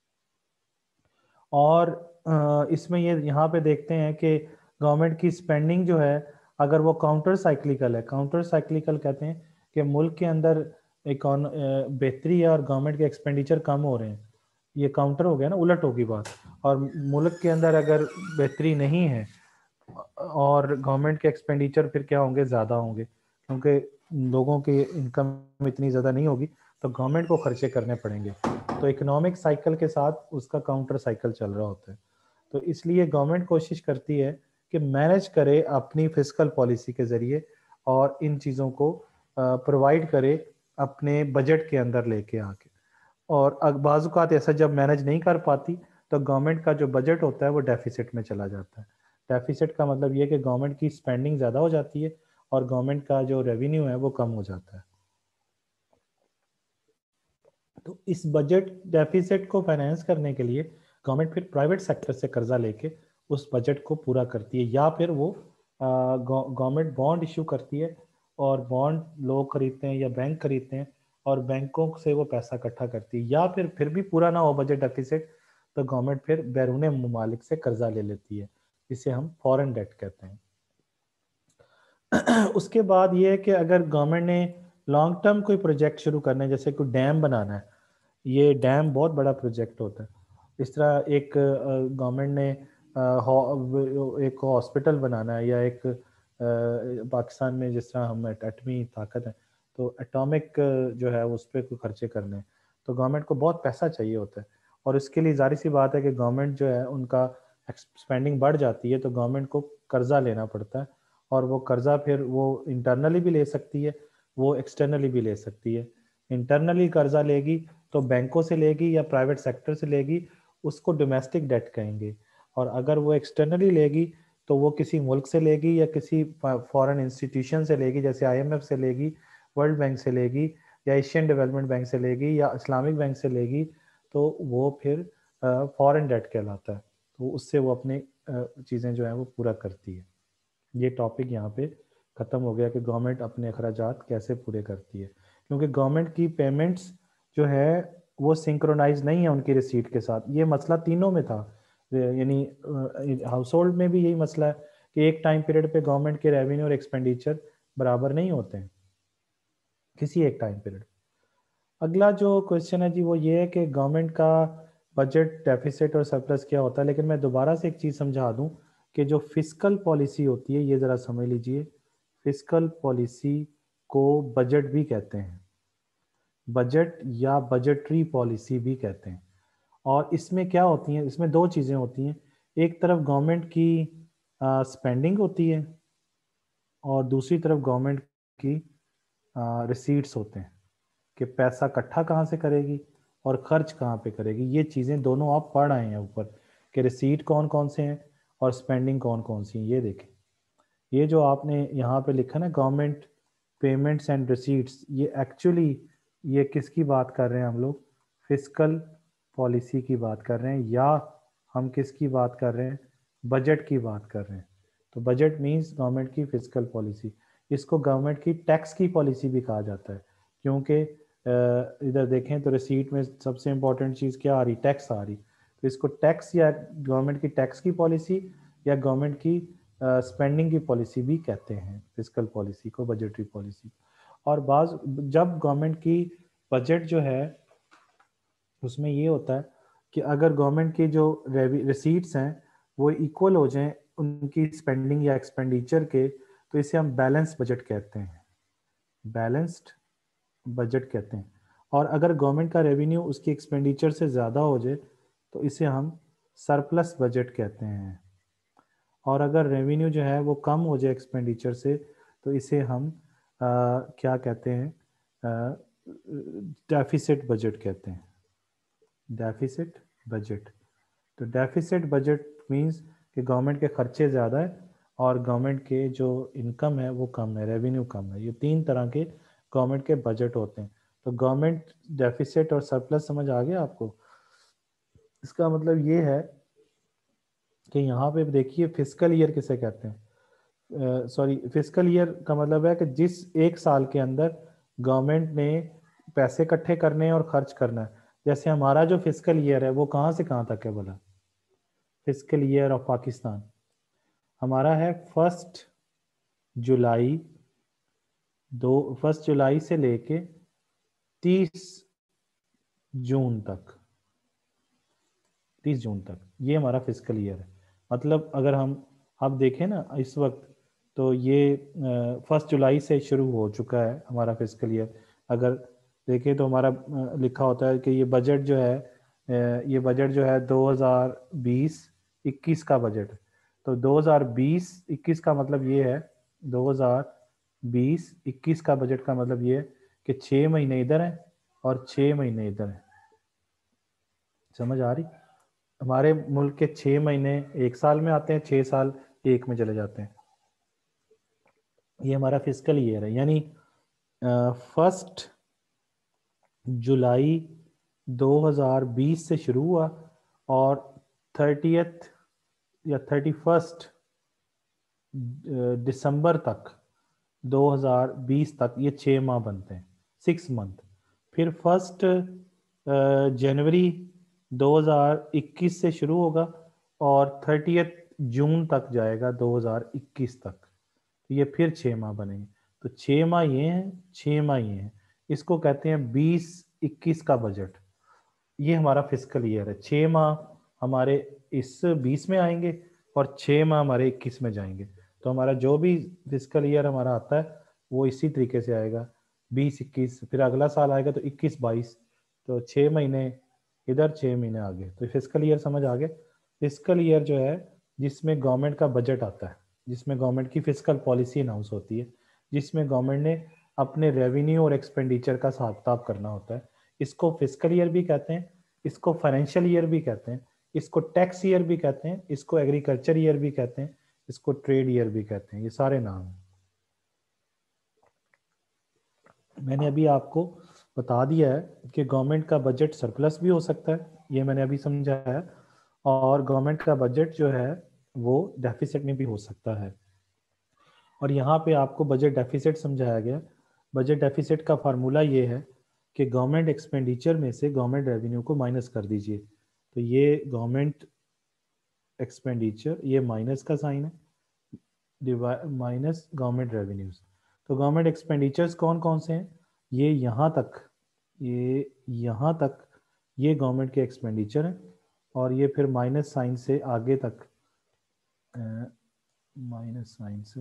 और इसमें ये यहाँ पे देखते हैं कि गवर्नमेंट की स्पेंडिंग जो है अगर वो काउंटर साइक्लिकल है, काउंटर साइक्लिकल कहते हैं कि मुल्क के अंदर इकॉन बेहतरी है और गवर्नमेंट के एक्सपेंडिचर कम हो रहे हैं, ये काउंटर हो गया ना, उलट होगी बात। और मुल्क के अंदर अगर बेहतरी नहीं है और गवर्नमेंट के एक्सपेंडिचर फिर क्या होंगे, ज़्यादा होंगे, क्योंकि लोगों की इनकम इतनी ज़्यादा नहीं होगी तो गवर्नमेंट को खर्चे करने पड़ेंगे। तो इकोनॉमिक साइकिल के साथ उसका काउंटर साइकिल चल रहा होता है। तो इसलिए गवर्नमेंट कोशिश करती है कि मैनेज करे अपनी फिस्कल पॉलिसी के ज़रिए और इन चीज़ों को प्रोवाइड करे अपने बजट के अंदर लेके आके। और बाज़-औक़ात ऐसा जब मैनेज नहीं कर पाती तो गवर्नमेंट का जो बजट होता है वो डेफिसिट में चला जाता है। डेफिसिट का मतलब ये है कि गवर्नमेंट की स्पेंडिंग ज़्यादा हो जाती है और गवर्नमेंट का जो रेवेन्यू है वो कम हो जाता है। तो इस बजट डेफिसिट को फाइनेंस करने के लिए गवर्नमेंट फिर प्राइवेट सेक्टर से कर्जा लेके उस बजट को पूरा करती है, या फिर वो गवर्नमेंट बॉन्ड इशू करती है और बॉन्ड लोग खरीदते हैं या बैंक खरीदते हैं और बैंकों से वो पैसा इकट्ठा करती है, या फिर फिर भी पूरा ना हो बजट डेफिसिट तो गवर्नमेंट फिर बैरून ममालिक से कर्जा ले लेती है, इसे हम फॉरेन डेट कहते हैं। उसके बाद ये है कि अगर गवर्नमेंट ने लॉन्ग टर्म कोई प्रोजेक्ट शुरू करना है, जैसे कोई डैम बनाना है, ये डैम बहुत बड़ा प्रोजेक्ट होता है। इस तरह एक गवर्नमेंट ने आ, एक हॉस्पिटल बनाना है या एक आ, पाकिस्तान में जिस तरह हम एटमी ताकत है तो एटॉमिक जो है उस पर कोई खर्चे करने हैं तो गवर्नमेंट को बहुत पैसा चाहिए होता है, और इसके लिए जारी सी बात है कि गवर्नमेंट जो है उनका स्पेंडिंग बढ़ जाती है तो गवर्नमेंट को कर्जा लेना पड़ता है, और वो कर्जा फिर वो इंटरनली भी ले सकती है, वो एक्सटर्नली भी ले सकती है। इंटरनली कर्जा लेगी तो बैंकों से लेगी या प्राइवेट सेक्टर से लेगी, उसको डोमेस्टिक डेट कहेंगे। और अगर वो एक्सटर्नली लेगी तो वो किसी मुल्क से लेगी या किसी फॉरेन इंस्टीट्यूशन से लेगी, जैसे आईएमएफ से लेगी, वर्ल्ड बैंक से लेगी या एशियन डेवलपमेंट बैंक से लेगी या इस्लामिक बैंक से लेगी, तो वो फिर फॉरेन डेट कहलाता है। तो उससे वो अपनी चीज़ें जो हैं वो पूरा करती है। ये टॉपिक यहाँ पे ख़त्म हो गया कि गवर्नमेंट अपने अखराजात कैसे पूरे करती है, क्योंकि गवर्नमेंट की पेमेंट्स जो है वो सिंक्रोनाइज नहीं है उनकी रिसीट के साथ। ये मसला तीनों में था, यानी हाउस होल्ड में भी यही मसला है कि एक टाइम पीरियड पे गवर्नमेंट के रेवेन्यू और एक्सपेंडिचर बराबर नहीं होते हैं किसी एक टाइम पीरियड। अगला जो क्वेश्चन है जी वो ये है कि गवर्नमेंट का बजट डेफिसिट और सरप्लस क्या होता है, लेकिन मैं दोबारा से एक चीज़ समझा दूं कि जो फिस्कल पॉलिसी होती है, ये ज़रा समझ लीजिए, फिस्कल पॉलिसी को बजट भी कहते हैं, बजट या बजटरी पॉलिसी भी कहते हैं। और इसमें क्या होती हैं, इसमें दो चीज़ें होती हैं, एक तरफ गवर्नमेंट की स्पेंडिंग होती है और दूसरी तरफ गवर्नमेंट की रिसीट्स होते हैं कि पैसा इकट्ठा कहाँ से करेगी और खर्च कहाँ पे करेगी। ये चीज़ें दोनों आप पढ़ आए हैं ऊपर कि रिसीट कौन कौन से हैं और स्पेंडिंग कौन कौन सी हैं। ये देखें, ये जो आपने यहाँ पे लिखा ना गवर्नमेंट पेमेंट्स एंड रिसीट्स, ये एक्चुअली ये किसकी बात कर रहे हैं हम लोग, फिस्कल पॉलिसी की बात कर रहे हैं, या हम किसकी बात कर रहे हैं, बजट की बात कर रहे हैं। तो बजट मीन्स गवर्नमेंट की फिस्कल पॉलिसी। इसको गवर्नमेंट की टैक्स की पॉलिसी भी कहा जाता है, क्योंकि इधर देखें तो रिसीट में सबसे इम्पोर्टेंट चीज़ क्या आ रही, टैक्स आ रही। तो इसको टैक्स या गवर्नमेंट की टैक्स की पॉलिसी या गवर्नमेंट की स्पेंडिंग uh, की पॉलिसी भी कहते हैं, फिस्कल पॉलिसी को, बजटरी पॉलिसी। और बाज जब गवर्नमेंट की बजट जो है उसमें ये होता है कि अगर गवर्नमेंट की जो रिसीट्स हैं वो इक्वल हो जाएं उनकी स्पेंडिंग या एक्सपेंडिचर के, तो इसे हम बैलेंस बजट कहते हैं, बैलेंस्ड बजट कहते हैं। और अगर गवर्नमेंट का रेवेन्यू उसकी एक्सपेंडिचर से ज़्यादा हो जाए तो इसे हम सरप्लस बजट कहते हैं। और अगर रेवेन्यू जो है वो कम हो जाए एक्सपेंडिचर से तो इसे हम आ, क्या कहते हैं, डेफिसिट बजट कहते हैं, डेफिसिट बजट। तो डेफिसिट बजट मींस कि गवर्नमेंट के खर्चे ज़्यादा है और गवर्नमेंट के जो इनकम है वो कम है, रेवेन्यू कम है। ये तीन तरह के गवर्नमेंट के बजट होते हैं। तो गवर्नमेंट डेफिसिट और सरप्लस समझ आ गया आपको। इसका मतलब ये है कि यहाँ पे देखिए फिस्कल ईयर किसे कहते हैं, सॉरी uh, फिस्कल ईयर का मतलब है कि जिस एक साल के अंदर गवर्नमेंट ने पैसे इकट्ठे करने हैं और खर्च करना है। जैसे हमारा जो फिस्कल ईयर है वो कहाँ से कहाँ तक है बोला, फिस्कल ईयर ऑफ पाकिस्तान हमारा है फर्स्ट जुलाई दो फर्स्ट जुलाई से लेके तीस जून तक, तीस जून तक ये हमारा फिस्कल ईयर है। मतलब अगर हम अब देखें ना इस वक्त तो ये फर्स्ट जुलाई से शुरू हो चुका है हमारा फिस्कल ईयर। अगर देखें तो हमारा लिखा होता है कि ये बजट जो है ये बजट जो है दो हज़ार बीस इक्कीस का बजट। तो दो हज़ार बीस इक्कीस का मतलब ये है दो हज़ार बीस इक्कीस का बजट का मतलब ये है कि छः महीने इधर हैं और छः महीने इधर हैं। समझ आ रही? हमारे मुल्क के छः महीने एक साल में आते हैं, छः साल एक में चले जाते हैं। ये हमारा फिस्कल ईयर है, यानी फर्स्ट जुलाई दो हज़ार बीस से शुरू हुआ और थर्टियथ या थर्टी फर्स्ट दिसंबर तक दो हज़ार बीस तक ये छः माह बनते हैं, सिक्स मंथ। फिर फर्स्ट जनवरी दो हज़ार इक्कीस से शुरू होगा और थर्टियथ जून तक जाएगा दो हज़ार इक्कीस तक, तो ये फिर छः माह बनेंगे। तो छः माह ये हैं, छः माह ये हैं, इसको कहते हैं बीस इक्कीस का बजट। ये हमारा फिस्कल ईयर है। छः माह हमारे इस बीस में आएंगे और छः माह हमारे इक्कीस में जाएंगे। तो हमारा जो भी फिस्कल ईयर हमारा आता है वो इसी तरीके से आएगा, बीस इक्कीस, फिर अगला साल आएगा तो इक्कीस बाईस, तो छः महीने इधर छः महीने आगे। तो फिस्कल ईयर समझ आ गए? फिस्कल ईयर जो है जिसमें गवर्नमेंट का बजट आता है, जिसमें गवर्नमेंट की फिस्कल पॉलिसी अनाउंस होती है, जिसमें गवर्नमेंट ने अपने रेवेन्यू और एक्सपेंडिचर का हिसाब किताब करना होता है, इसको फिस्कल ईयर भी कहते हैं, इसको फाइनेंशियल ईयर भी कहते हैं, इसको टैक्स ईयर भी कहते हैं, इसको एग्रीकल्चर ईयर भी कहते हैं, इसको ट्रेड ईयर भी कहते हैं। ये सारे नाम हैं। मैंने अभी आपको बता दिया है कि गवर्नमेंट का बजट सरप्लस भी हो सकता है, ये मैंने अभी समझाया है, और गवर्नमेंट का बजट जो है वो डेफिसिट में भी हो सकता है। और यहाँ पे आपको बजट डेफिसिट समझाया गया। बजट डेफिसिट का फार्मूला ये है कि गवर्नमेंट एक्सपेंडिचर में से गवर्नमेंट रेवेन्यू को माइनस कर दीजिए। तो ये गवर्नमेंट एक्सपेंडिचर, ये माइनस का साइन है, माइनस गवर्नमेंट रेवेन्यूज। तो गवर्नमेंट एक्सपेंडिचर्स कौन कौन से हैं? ये यहाँ तक, ये यहाँ तक ये गवर्नमेंट के एक्सपेंडिचर हैं, और ये फिर माइनस साइन से आगे तक, माइनस साइन से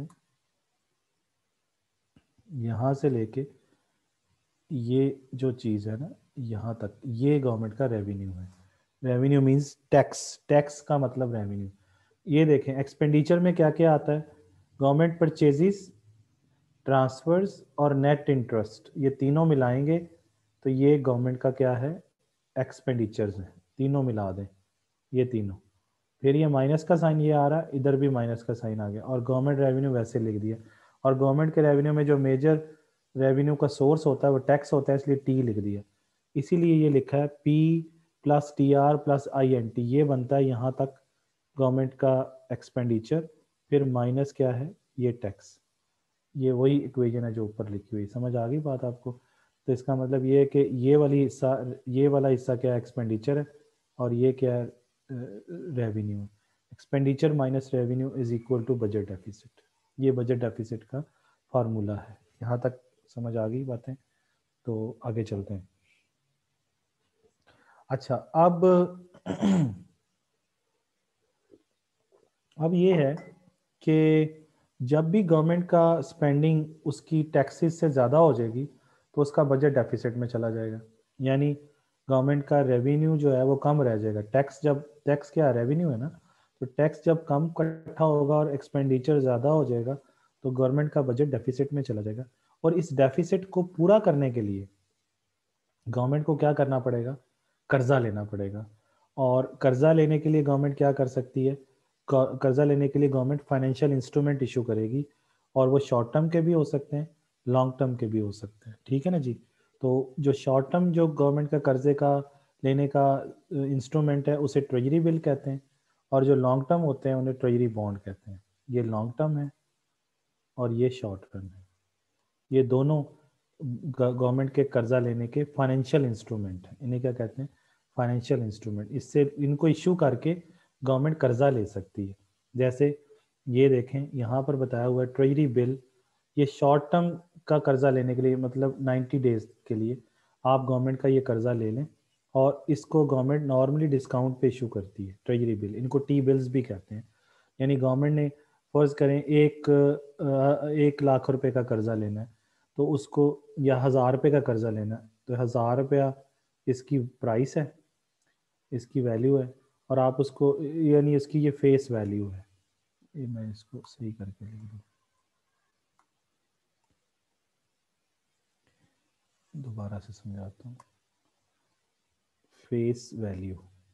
यहाँ से लेके ये जो चीज़ है ना यहाँ तक, ये गवर्नमेंट का रेवेन्यू है। रेवेन्यू मींस टैक्स, टैक्स का मतलब रेवेन्यू। ये देखें एक्सपेंडिचर में क्या क्या आता है, गवर्नमेंट परचेजेस, ट्रांसफर्स और नेट इंटरेस्ट, ये तीनों मिलाएंगे तो ये गवर्नमेंट का क्या है, एक्सपेंडिचर्स है। तीनों मिला दें ये तीनों, फिर ये माइनस का साइन ये आ रहा है, इधर भी माइनस का साइन आ गया, और गवर्नमेंट रेवेन्यू वैसे लिख दिया। और गवर्नमेंट के रेवेन्यू में जो मेजर रेवेन्यू का सोर्स होता है वो टैक्स होता है, इसलिए टी लिख दिया। इसीलिए ये लिखा है P plus T R plus I N T, ये बनता है यहाँ तक गवर्नमेंट का एक्सपेंडिचर, फिर माइनस क्या है, ये टैक्स। ये वही इक्वेशन है जो ऊपर लिखी हुई। समझ आ गई बात आपको? तो इसका मतलब ये है कि ये वाली हिस्सा, ये वाला हिस्सा क्या है, एक्सपेंडिचर है, और ये क्या है, revenue. Expenditure minus revenue is equal to budget deficit. ये बजट डेफिसिट का फार्मूला है। यहाँ तक समझ आ गई बातें? तो आगे चलते हैं। अच्छा, अब अब ये है कि जब भी गवर्नमेंट का स्पेंडिंग उसकी टैक्सेस से ज़्यादा हो जाएगी तो उसका बजट डेफिसिट में चला जाएगा, यानी गवर्नमेंट का रेवेन्यू जो है वो कम रह जाएगा। टैक्स जब, टैक्स क्या रेवेन्यू है ना, तो टैक्स जब कम इकट्ठा होगा और एक्सपेंडिचर ज़्यादा हो जाएगा तो गवर्नमेंट का बजट डेफिसिट में चला जाएगा। और इस डेफिसिट को पूरा करने के लिए गवर्नमेंट को क्या करना पड़ेगा, कर्जा लेना पड़ेगा। और कर्जा लेने के लिए गवर्नमेंट क्या कर सकती है, कर्जा लेने के लिए गवर्नमेंट फाइनेंशियल इंस्ट्रूमेंट इशू करेगी, और वो शॉर्ट टर्म के भी हो सकते हैं, लॉन्ग टर्म के भी हो सकते हैं। ठीक है ना जी? तो जो शॉर्ट टर्म जो गवर्नमेंट का कर्जे का लेने का इंस्ट्रूमेंट है उसे ट्रेजरी बिल कहते हैं, और जो लॉन्ग टर्म होते हैं उन्हें ट्रेजरी बॉन्ड कहते हैं। ये लॉन्ग टर्म है और ये शॉर्ट टर्म है। ये दोनों गवर्नमेंट के कर्जा लेने के फाइनेंशियल इंस्ट्रूमेंट हैं। इन्हें क्या कहते हैं, फाइनेंशियल इंस्ट्रूमेंट। इससे इनको इशू करके गवर्नमेंट कर्जा ले सकती है। जैसे ये देखें यहाँ पर बताया हुआ है ट्रेजरी बिल, ये शॉर्ट टर्म का कर्जा लेने के लिए, मतलब नाइन्टी डेज के लिए आप गवर्नमेंट का ये कर्जा ले लें, और इसको गवर्नमेंट नॉर्मली डिस्काउंट पे इशू करती है ट्रेजरी बिल। इनको टी बिल्स भी कहते हैं। यानी गवर्नमेंट ने फर्ज करें एक एक लाख रुपए का कर्जा लेना है, तो उसको, या हज़ार रुपये का कर्जा लेना है, तो हज़ार रुपया इसकी प्राइस है, इसकी वैल्यू है, और आप उसको, यानी इसकी ये फेस वैल्यू है। ये मैं इसको सही करके लिख दूँ। दोबारा से समझाता हूँ। फेस वैल्यू,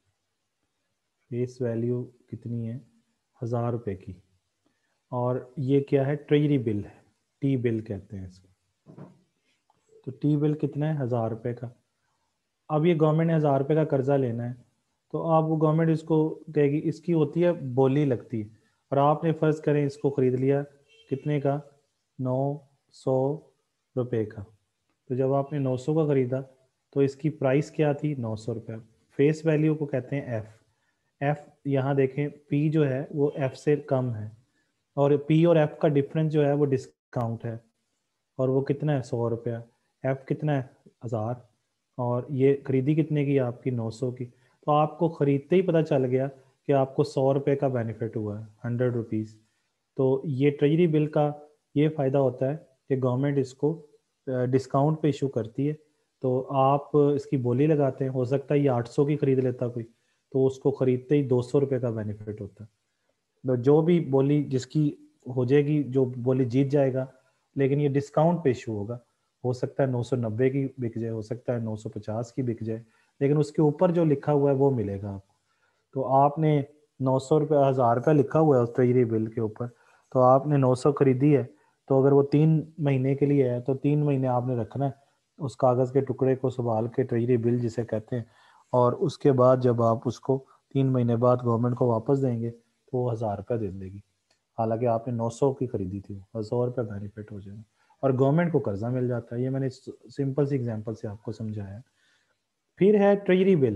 फेस वैल्यू कितनी है? हज़ार रुपए की। और ये क्या है? ट्रेजरी बिल है, टी बिल कहते हैं इसको। तो टी बिल कितना है? हज़ार रुपए का। अब ये गवर्नमेंट ने हज़ार रुपये का कर्जा लेना है, तो आप वो गवर्नमेंट इसको कहेगी, इसकी होती है बोली लगती है, और आपने फ़र्ज़ करें इसको ख़रीद लिया कितने का? नौ सौ रुपये का। तो जब आपने नौ सौ का ख़रीदा तो इसकी प्राइस क्या थी? नौ सौ रुपये। फेस वैल्यू को कहते हैं एफ़। एफ़ यहाँ देखें, पी जो है वो एफ़ से कम है, और पी और एफ़ का डिफरेंस जो है वो डिस्काउंट है, और वो कितना है? सौ रुपया। एफ़ कितना है? हज़ार। और ये खरीदी कितने की? आपकी नौ सौ की। तो आपको ख़रीदते ही पता चल गया कि आपको सौ रुपये का बेनिफिट हुआ है, हंड्रेड रुपीज़। तो ये ट्रेजरी बिल का ये फ़ायदा होता है कि गवर्नमेंट इसको डिस्काउंट पे इशू करती है, तो आप इसकी बोली लगाते हैं। हो सकता है ये आठ सौ की ख़रीद लेता कोई, तो उसको ख़रीदते ही दो सौ रुपये का बेनिफिट होता है। तो जो भी बोली जिसकी हो जाएगी, जो बोली जीत जाएगा, लेकिन ये डिस्काउंट पे इशू होगा। हो सकता है नौ सौ नब्बे की बिक जाए, हो सकता है नौ सौ पचास की बिक जाए, लेकिन उसके ऊपर जो लिखा हुआ है वो मिलेगा आपको। तो आपने नौ सौ रुपये, हज़ार रुपये लिखा हुआ है उस ट्रेजरी बिल के ऊपर, तो आपने नौ सौ खरीदी है, तो अगर वो तीन महीने के लिए है तो तीन महीने आपने रखना है उस कागज़ के टुकड़े को संभाल के, ट्रेजरी बिल जिसे कहते हैं। और उसके बाद जब आप उसको तीन महीने बाद गवर्नमेंट को वापस देंगे तो वो हज़ार रुपये दे देगी, हालांकि आपने नौ सौ की खरीदी थी, और सौ रुपये बेनिफिट हो जाएगा, और गवर्नमेंट को कर्जा मिल जाता है। ये मैंने सिंपल सी एग्जांपल से आपको समझाया। फिर है treasury bill,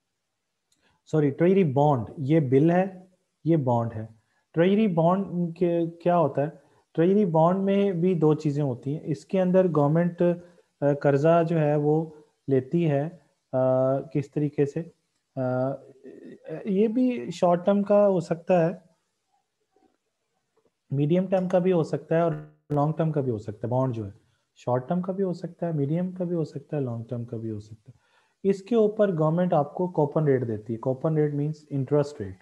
sorry treasury bond. ये बिल है, ये बॉन्ड है। ट्रेजरी बॉन्ड के क्या होता है? ट्रेजरी बॉन्ड में भी दो चीज़ें होती हैं। इसके अंदर गवर्नमेंट कर्जा जो है वो लेती है, आ, किस तरीके से? आ, ये भी शॉर्ट टर्म का हो सकता है, मीडियम टर्म का भी हो सकता है, और लॉन्ग टर्म का भी हो सकता है। बॉन्ड जो है शॉर्ट टर्म का भी हो सकता है, मीडियम का भी हो सकता है, लॉन्ग टर्म का भी हो सकता है। इसके ऊपर गवर्नमेंट आपको कूपन रेट देती है। Coupon rate means interest rate,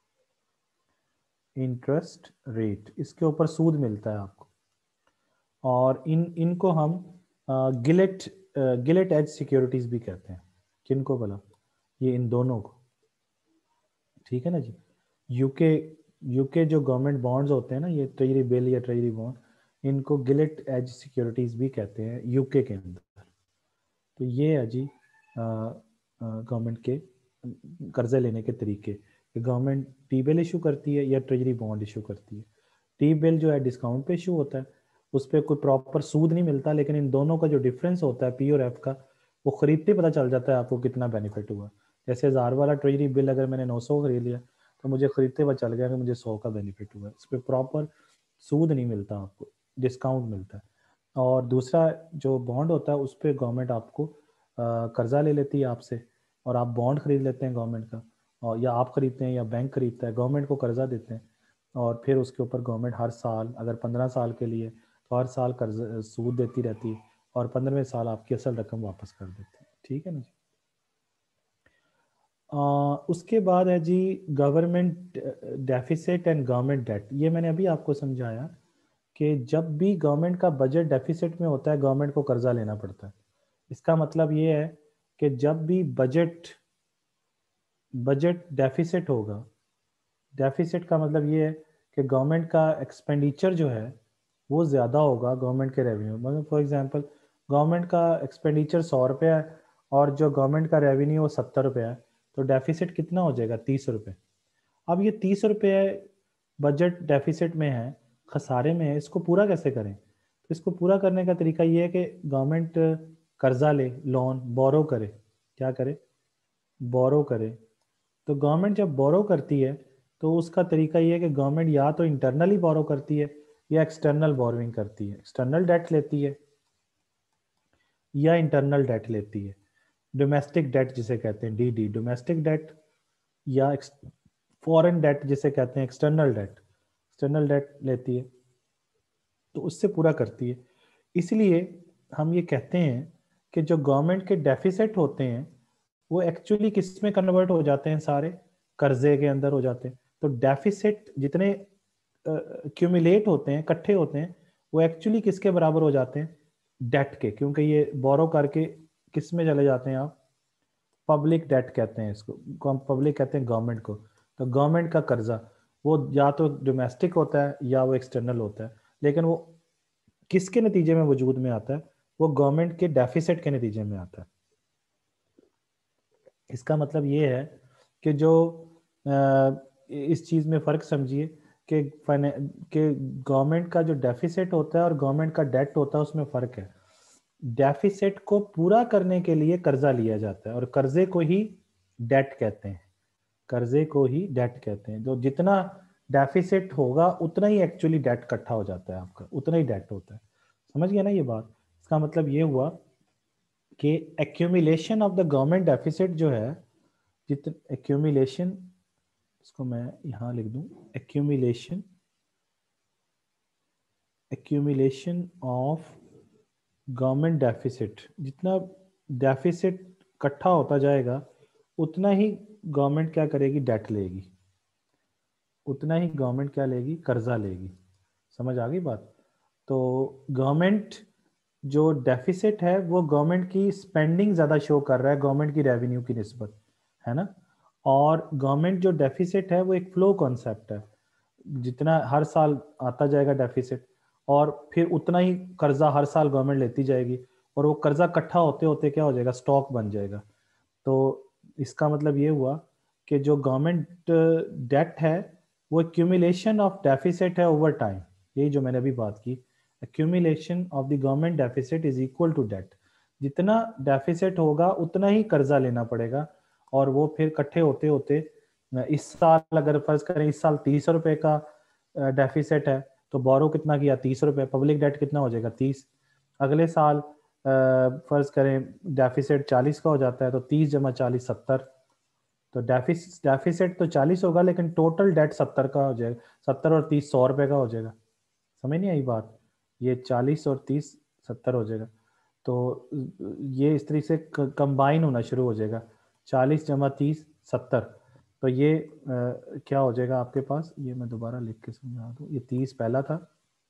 interest rate, इसके ऊपर सूद मिलता है आपको। और इन इनको हम गिलेट गिलेट एज सिक्योरिटीज भी कहते हैं। किनको भला? ये इन दोनों को, ठीक है ना जी। यूके यूके जो गवर्नमेंट बॉन्ड्स होते हैं ना, ये ट्रेजरी बिल या ट्रेजरी बॉन्ड, इनको गिलेट एज सिक्योरिटीज भी कहते हैं यूके के अंदर। तो ये है जी गवर्नमेंट के कर्जे लेने के तरीके। गवर्नमेंट टी बिल इशू करती है या ट्रेजरी बॉन्ड इशू करती है। टी बिल जो है डिस्काउंट पे इशू होता है, उस पर कोई प्रॉपर सूद नहीं मिलता, लेकिन इन दोनों का जो डिफरेंस होता है पी और एफ का, वो खरीदते पता चल जाता है आपको कितना बेनिफिट हुआ। जैसे हज़ार वाला ट्रेजरी बिल अगर मैंने नौ सौ खरीद लिया, तो मुझे खरीदते हुए चल गया कि मुझे सौ का बेनिफिट हुआ। इस पर प्रॉपर सूद नहीं मिलता आपको, डिस्काउंट मिलता है। और दूसरा जो बॉन्ड होता है उस पर गवर्नमेंट आपको कर्जा ले लेती है आपसे, और आप बॉन्ड खरीद लेते हैं गवर्नमेंट का, और या आप खरीदते हैं या बैंक खरीदता है, गवर्नमेंट को कर्जा देते हैं, और फिर उसके ऊपर गवर्नमेंट हर साल, अगर पंद्रह साल के लिए तो हर साल कर्ज सूद देती रहती है, और पंद्रहवें साल आपकी असल रकम वापस कर देती है। ठीक है ना जी। आ, उसके बाद है जी government deficit and government debt. ये मैंने अभी आपको समझाया कि जब भी गवर्नमेंट का बजट डेफिसिट में होता है, गवर्नमेंट को कर्जा लेना पड़ता है। इसका मतलब ये है कि जब भी बजट बजट डेफिसिट होगा, डेफिसिट का मतलब ये है कि गवर्नमेंट का एक्सपेंडिचर जो है वो ज़्यादा होगा गवर्नमेंट के रेवेन्यू। मतलब फॉर एग्जांपल गवर्नमेंट का एक्सपेंडिचर सौ रुपया है और जो गवर्नमेंट का रेवेन्यू वो सत्तर रुपया है, तो डेफिसिट कितना हो जाएगा? तीस रुपये। अब ये तीस रुपये बजट डेफिसिट में है, खसारे में है, इसको पूरा कैसे करें? तो इसको पूरा करने का तरीका ये है कि गवर्नमेंट कर्जा ले, लोन बोरो करे। क्या करे? बोरो करे। तो गवर्नमेंट जब बोरो करती है तो उसका तरीका ये है कि गवर्नमेंट या तो इंटरनली बोरो करती है या एक्सटर्नल बोरोइंग करती है। एक्सटर्नल डेट लेती है या इंटरनल डेट लेती है। डोमेस्टिक डेट जिसे कहते हैं डी डी, डोमेस्टिक डेट, या फॉरेन डेट जिसे कहते हैं एक्सटर्नल डेट, एक्सटर्नल डेट लेती है, तो उससे पूरा करती है। इसलिए हम ये कहते हैं कि जो गवर्नमेंट के डेफिसिट होते हैं वो एक्चुअली किस में कन्वर्ट हो जाते हैं? सारे कर्जे के अंदर हो जाते हैं। तो डेफिसिट जितने क्यूमुलेट होते हैं, इकट्ठे होते हैं, वो एक्चुअली किसके बराबर हो जाते हैं? डेट के, क्योंकि ये बोरो करके किस में चले जाते हैं आप, पब्लिक डेट कहते हैं इसको, पब्लिक कहते हैं गवर्नमेंट को। तो गवर्नमेंट का कर्जा वो या तो डोमेस्टिक होता है या वो एक्सटर्नल होता है, लेकिन वो किसके नतीजे में वजूद में आता है, वो गवर्नमेंट के डेफिसिट के नतीजे में आता है। इसका मतलब ये है कि जो आ, इस चीज़ में फ़र्क समझिए कि कि गवर्नमेंट का जो डेफिसिट होता है और गवर्नमेंट का डेट होता है, उसमें फ़र्क है। डेफिसिट को पूरा करने के लिए कर्जा लिया जाता है और कर्जे को ही डेट कहते हैं, कर्जे को ही डेट कहते हैं। जो जितना डेफिसिट होगा उतना ही एक्चुअली डेट इकट्ठा हो जाता है आपका, उतना ही डेट होता है। समझ गया ना ये बात? इसका मतलब ये हुआ कि accumulation of the government deficit जो है, जितने एक्यूमुलेशन, इसको मैं यहाँ लिख दूं, accumulation accumulation of government deficit, जितना डेफिसिट इकट्ठा होता जाएगा उतना ही गवर्नमेंट क्या करेगी, डेट लेगी, उतना ही गवर्नमेंट क्या लेगी, कर्जा लेगी। समझ आ गई बात? तो गवर्नमेंट जो डेफिसिट है वो गवर्नमेंट की स्पेंडिंग ज़्यादा शो कर रहा है गवर्नमेंट की रेवेन्यू की निस्बत, है ना। और गवर्नमेंट जो डेफिसिट है वो एक फ्लो कॉन्सेप्ट है, जितना हर साल आता जाएगा डेफिसिट और फिर उतना ही कर्जा हर साल गवर्नमेंट लेती जाएगी और वो कर्जा इकट्ठा होते होते क्या हो जाएगा, स्टॉक बन जाएगा। तो इसका मतलब ये हुआ कि जो गवर्नमेंट डेट है वो एक्यूमुलेशन ऑफ डेफिसिट है ओवर टाइम। यही जो मैंने अभी बात की, accumulation of the government deficit is equal to debt. जितना डेफिसिट होगा उतना ही कर्जा लेना पड़ेगा और वो फिर इकट्ठे होते होते, इस साल अगर फर्ज करें इस साल तीस रुपए का डेफिसिट है तो बोरो कितना किया, तीस रुपए, पब्लिक डेट कितना हो जाएगा, तीस। अगले साल फर्ज करें डेफिसिट चालीस का हो जाता है तो तीस जमा चालीस सत्तर, तो डेफिस डेफिसिट तो चालीस होगा लेकिन टोटल डेट सत्तर का हो जाएगा, सत्तर और तीस सौ रुपए का हो जाएगा। समझ नहीं आई बात? ये चालीस और तीस सत्तर हो जाएगा, तो ये इस तरीके से कंबाइन होना शुरू हो जाएगा, चालीस जमा तीस सत्तर। तो ये आ, क्या हो जाएगा आपके पास, ये मैं दोबारा लिख के समझा दूँ, ये तीस पहला था,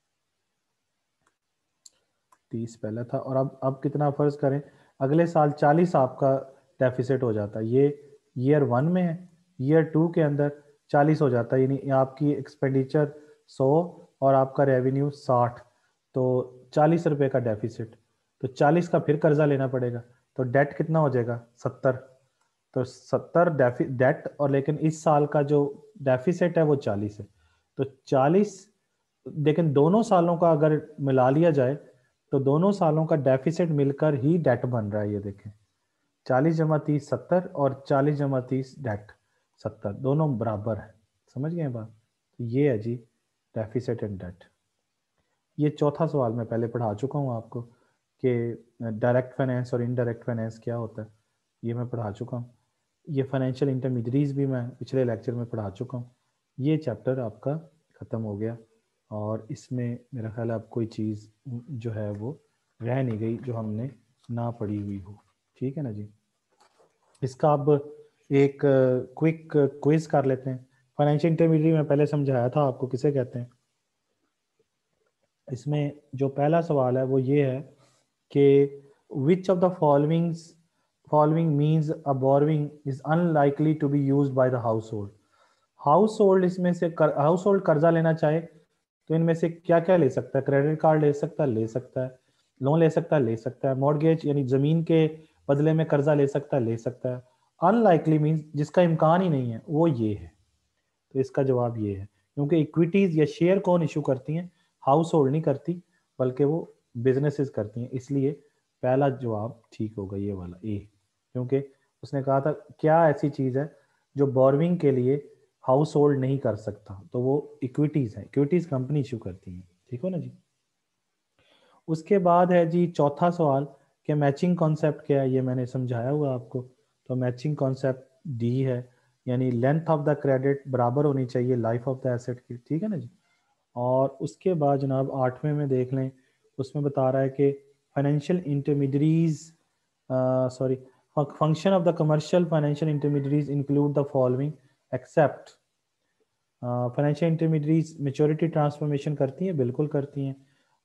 तीस पहला था और अब अब कितना फर्ज करें, अगले साल चालीस आपका डेफिसिट हो जाता है, ये ईयर वन में है, ईयर टू के अंदर चालीस हो जाता है, यानी आपकी एक्सपेंडिचर सौ और आपका रेवेन्यू साठ, तो चालीस रुपए का डेफिसिट, तो चालीस का फिर कर्जा लेना पड़ेगा, तो डेट कितना हो जाएगा, सत्तर। तो सत्तर डेट और लेकिन इस साल का जो डेफिसिट है वो चालीस है, तो चालीस, लेकिन दोनों सालों का अगर मिला लिया जाए तो दोनों सालों का डेफिसिट मिलकर ही डेट बन रहा है। ये देखें, चालीस जमा तीस सत्तर और चालीस जमा तीस डेट सत्तर, दोनों बराबर है। समझ गए बात? तो ये है जी डेफिसिट एंड डेट। ये चौथा सवाल मैं पहले पढ़ा चुका हूँ आपको कि डायरेक्ट फाइनेंस और इनडायरेक्ट फाइनेंस क्या होता है, ये मैं पढ़ा चुका हूँ। ये फाइनेंशियल इंटरमीडिएट्स भी मैं पिछले लेक्चर में पढ़ा चुका हूँ। ये चैप्टर आपका ख़त्म हो गया और इसमें मेरा ख्याल है अब कोई चीज़ जो है वो रह नहीं गई जो हमने ना पढ़ी हुई हो। ठीक है ना जी? इसका अब एक क्विक क्विज कर लेते हैं। फाइनेंशियल इंटरमीडिएट में पहले समझाया था आपको किसे कहते हैं। इसमें जो पहला सवाल है वो ये है कि which of the following following means a borrowing is unlikely to be used by the household. Household इसमें से कर, हाउस होल्ड कर्जा लेना चाहे तो इनमें से क्या क्या ले सकता है, क्रेडिट कार्ड ले सकता है, ले सकता है, लोन ले सकता है, ले सकता है, मॉर्गेज यानी जमीन के बदले में कर्जा ले सकता है, ले सकता है। अनलाइकली मीन्स जिसका इम्कान ही नहीं है, वो ये है। तो इसका जवाब ये है, क्योंकि इक्विटीज या शेयर कौन इशू करती हैं, हाउस होल्ड नहीं करती बल्कि वो बिजनेसेस करती हैं, इसलिए पहला जवाब ठीक होगा ये वाला ए। क्योंकि उसने कहा था क्या ऐसी चीज़ है जो बोरोइंग के लिए हाउस होल्ड नहीं कर सकता, तो वो इक्विटीज है, इक्विटीज कंपनी इशू करती है। ठीक हो ना जी? उसके बाद है जी चौथा सवाल कि मैचिंग कॉन्सेप्ट क्या है, ये मैंने समझाया हुआ आपको। तो मैचिंग कॉन्सेप्ट डी है, यानी लेंथ ऑफ द क्रेडिट बराबर होनी चाहिए लाइफ ऑफ द एसेट की। ठीक है ना जी? और उसके बाद जनाब आठवें में देख लें, उसमें बता रहा है कि financial intermediates sorry function of the commercial financial intermediates include the following except. Financial intermediates maturity transformation करती हैं, बिल्कुल करती हैं।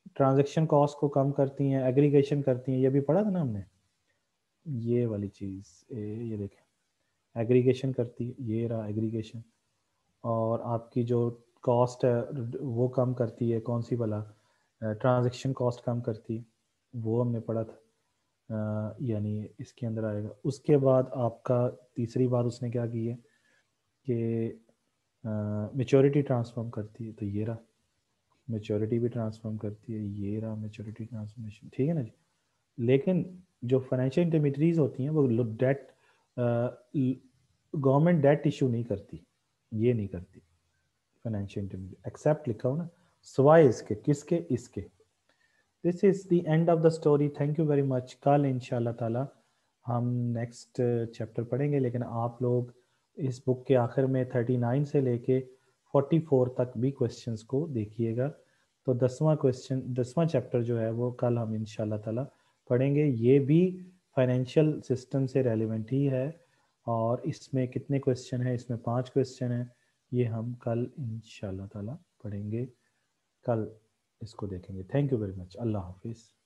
ट्रांजैक्शन कॉस्ट को कम करती हैं, एग्रीगेशन करती हैं, ये भी पढ़ा था ना हमने, ये वाली चीज़, ये देखें एग्रीगेशन करती है, ये रहा एग्रीगेशन। और आपकी जो कॉस्ट है वो कम करती है, कौन सी वाला, ट्रांजैक्शन कॉस्ट कम करती है, वो हमने पढ़ा था, अ, यानी इसके अंदर आएगा। उसके बाद आपका तीसरी बात उसने क्या की है कि मेच्योरिटी ट्रांसफॉर्म करती है, तो ये रहा मेच्योरिटी भी ट्रांसफॉर्म करती है, ये रहा मेच्योरिटी ट्रांसफॉर्मेशन, ठीक है ना जी। लेकिन जो फाइनेंशियल इंटरमीडियरीज होती हैं वो डेट, गवर्नमेंट डेट इशू नहीं करती, ये नहीं करती फाइनेंशियल इंटरमीडिएट, एक्सेप्ट लिखा हो ना, सिवाय इसके, किसके, इसके। This is the end of the story, thank you very much. कल इंशाल्लाह ताला हम नेक्स्ट चैप्टर पढ़ेंगे, लेकिन आप लोग इस बुक के आखिर में थर्टी नाइन से लेके फोर्टी फोर तक भी क्वेश्चंस को देखिएगा। तो दसवां क्वेश्चन, दसवां चैप्टर जो है वो कल हम इंशाल्लाह ताला पढ़ेंगे। ये भी फाइनेंशियल सिस्टम से रेलिवेंट ही है, और इसमें कितने क्वेश्चन हैं, इसमें पांच क्वेश्चन हैं, ये हम कल इंशाल्लाह ताला पढ़ेंगे, कल इसको देखेंगे। थैंक यू वेरी मच, अल्लाह हाफिज़।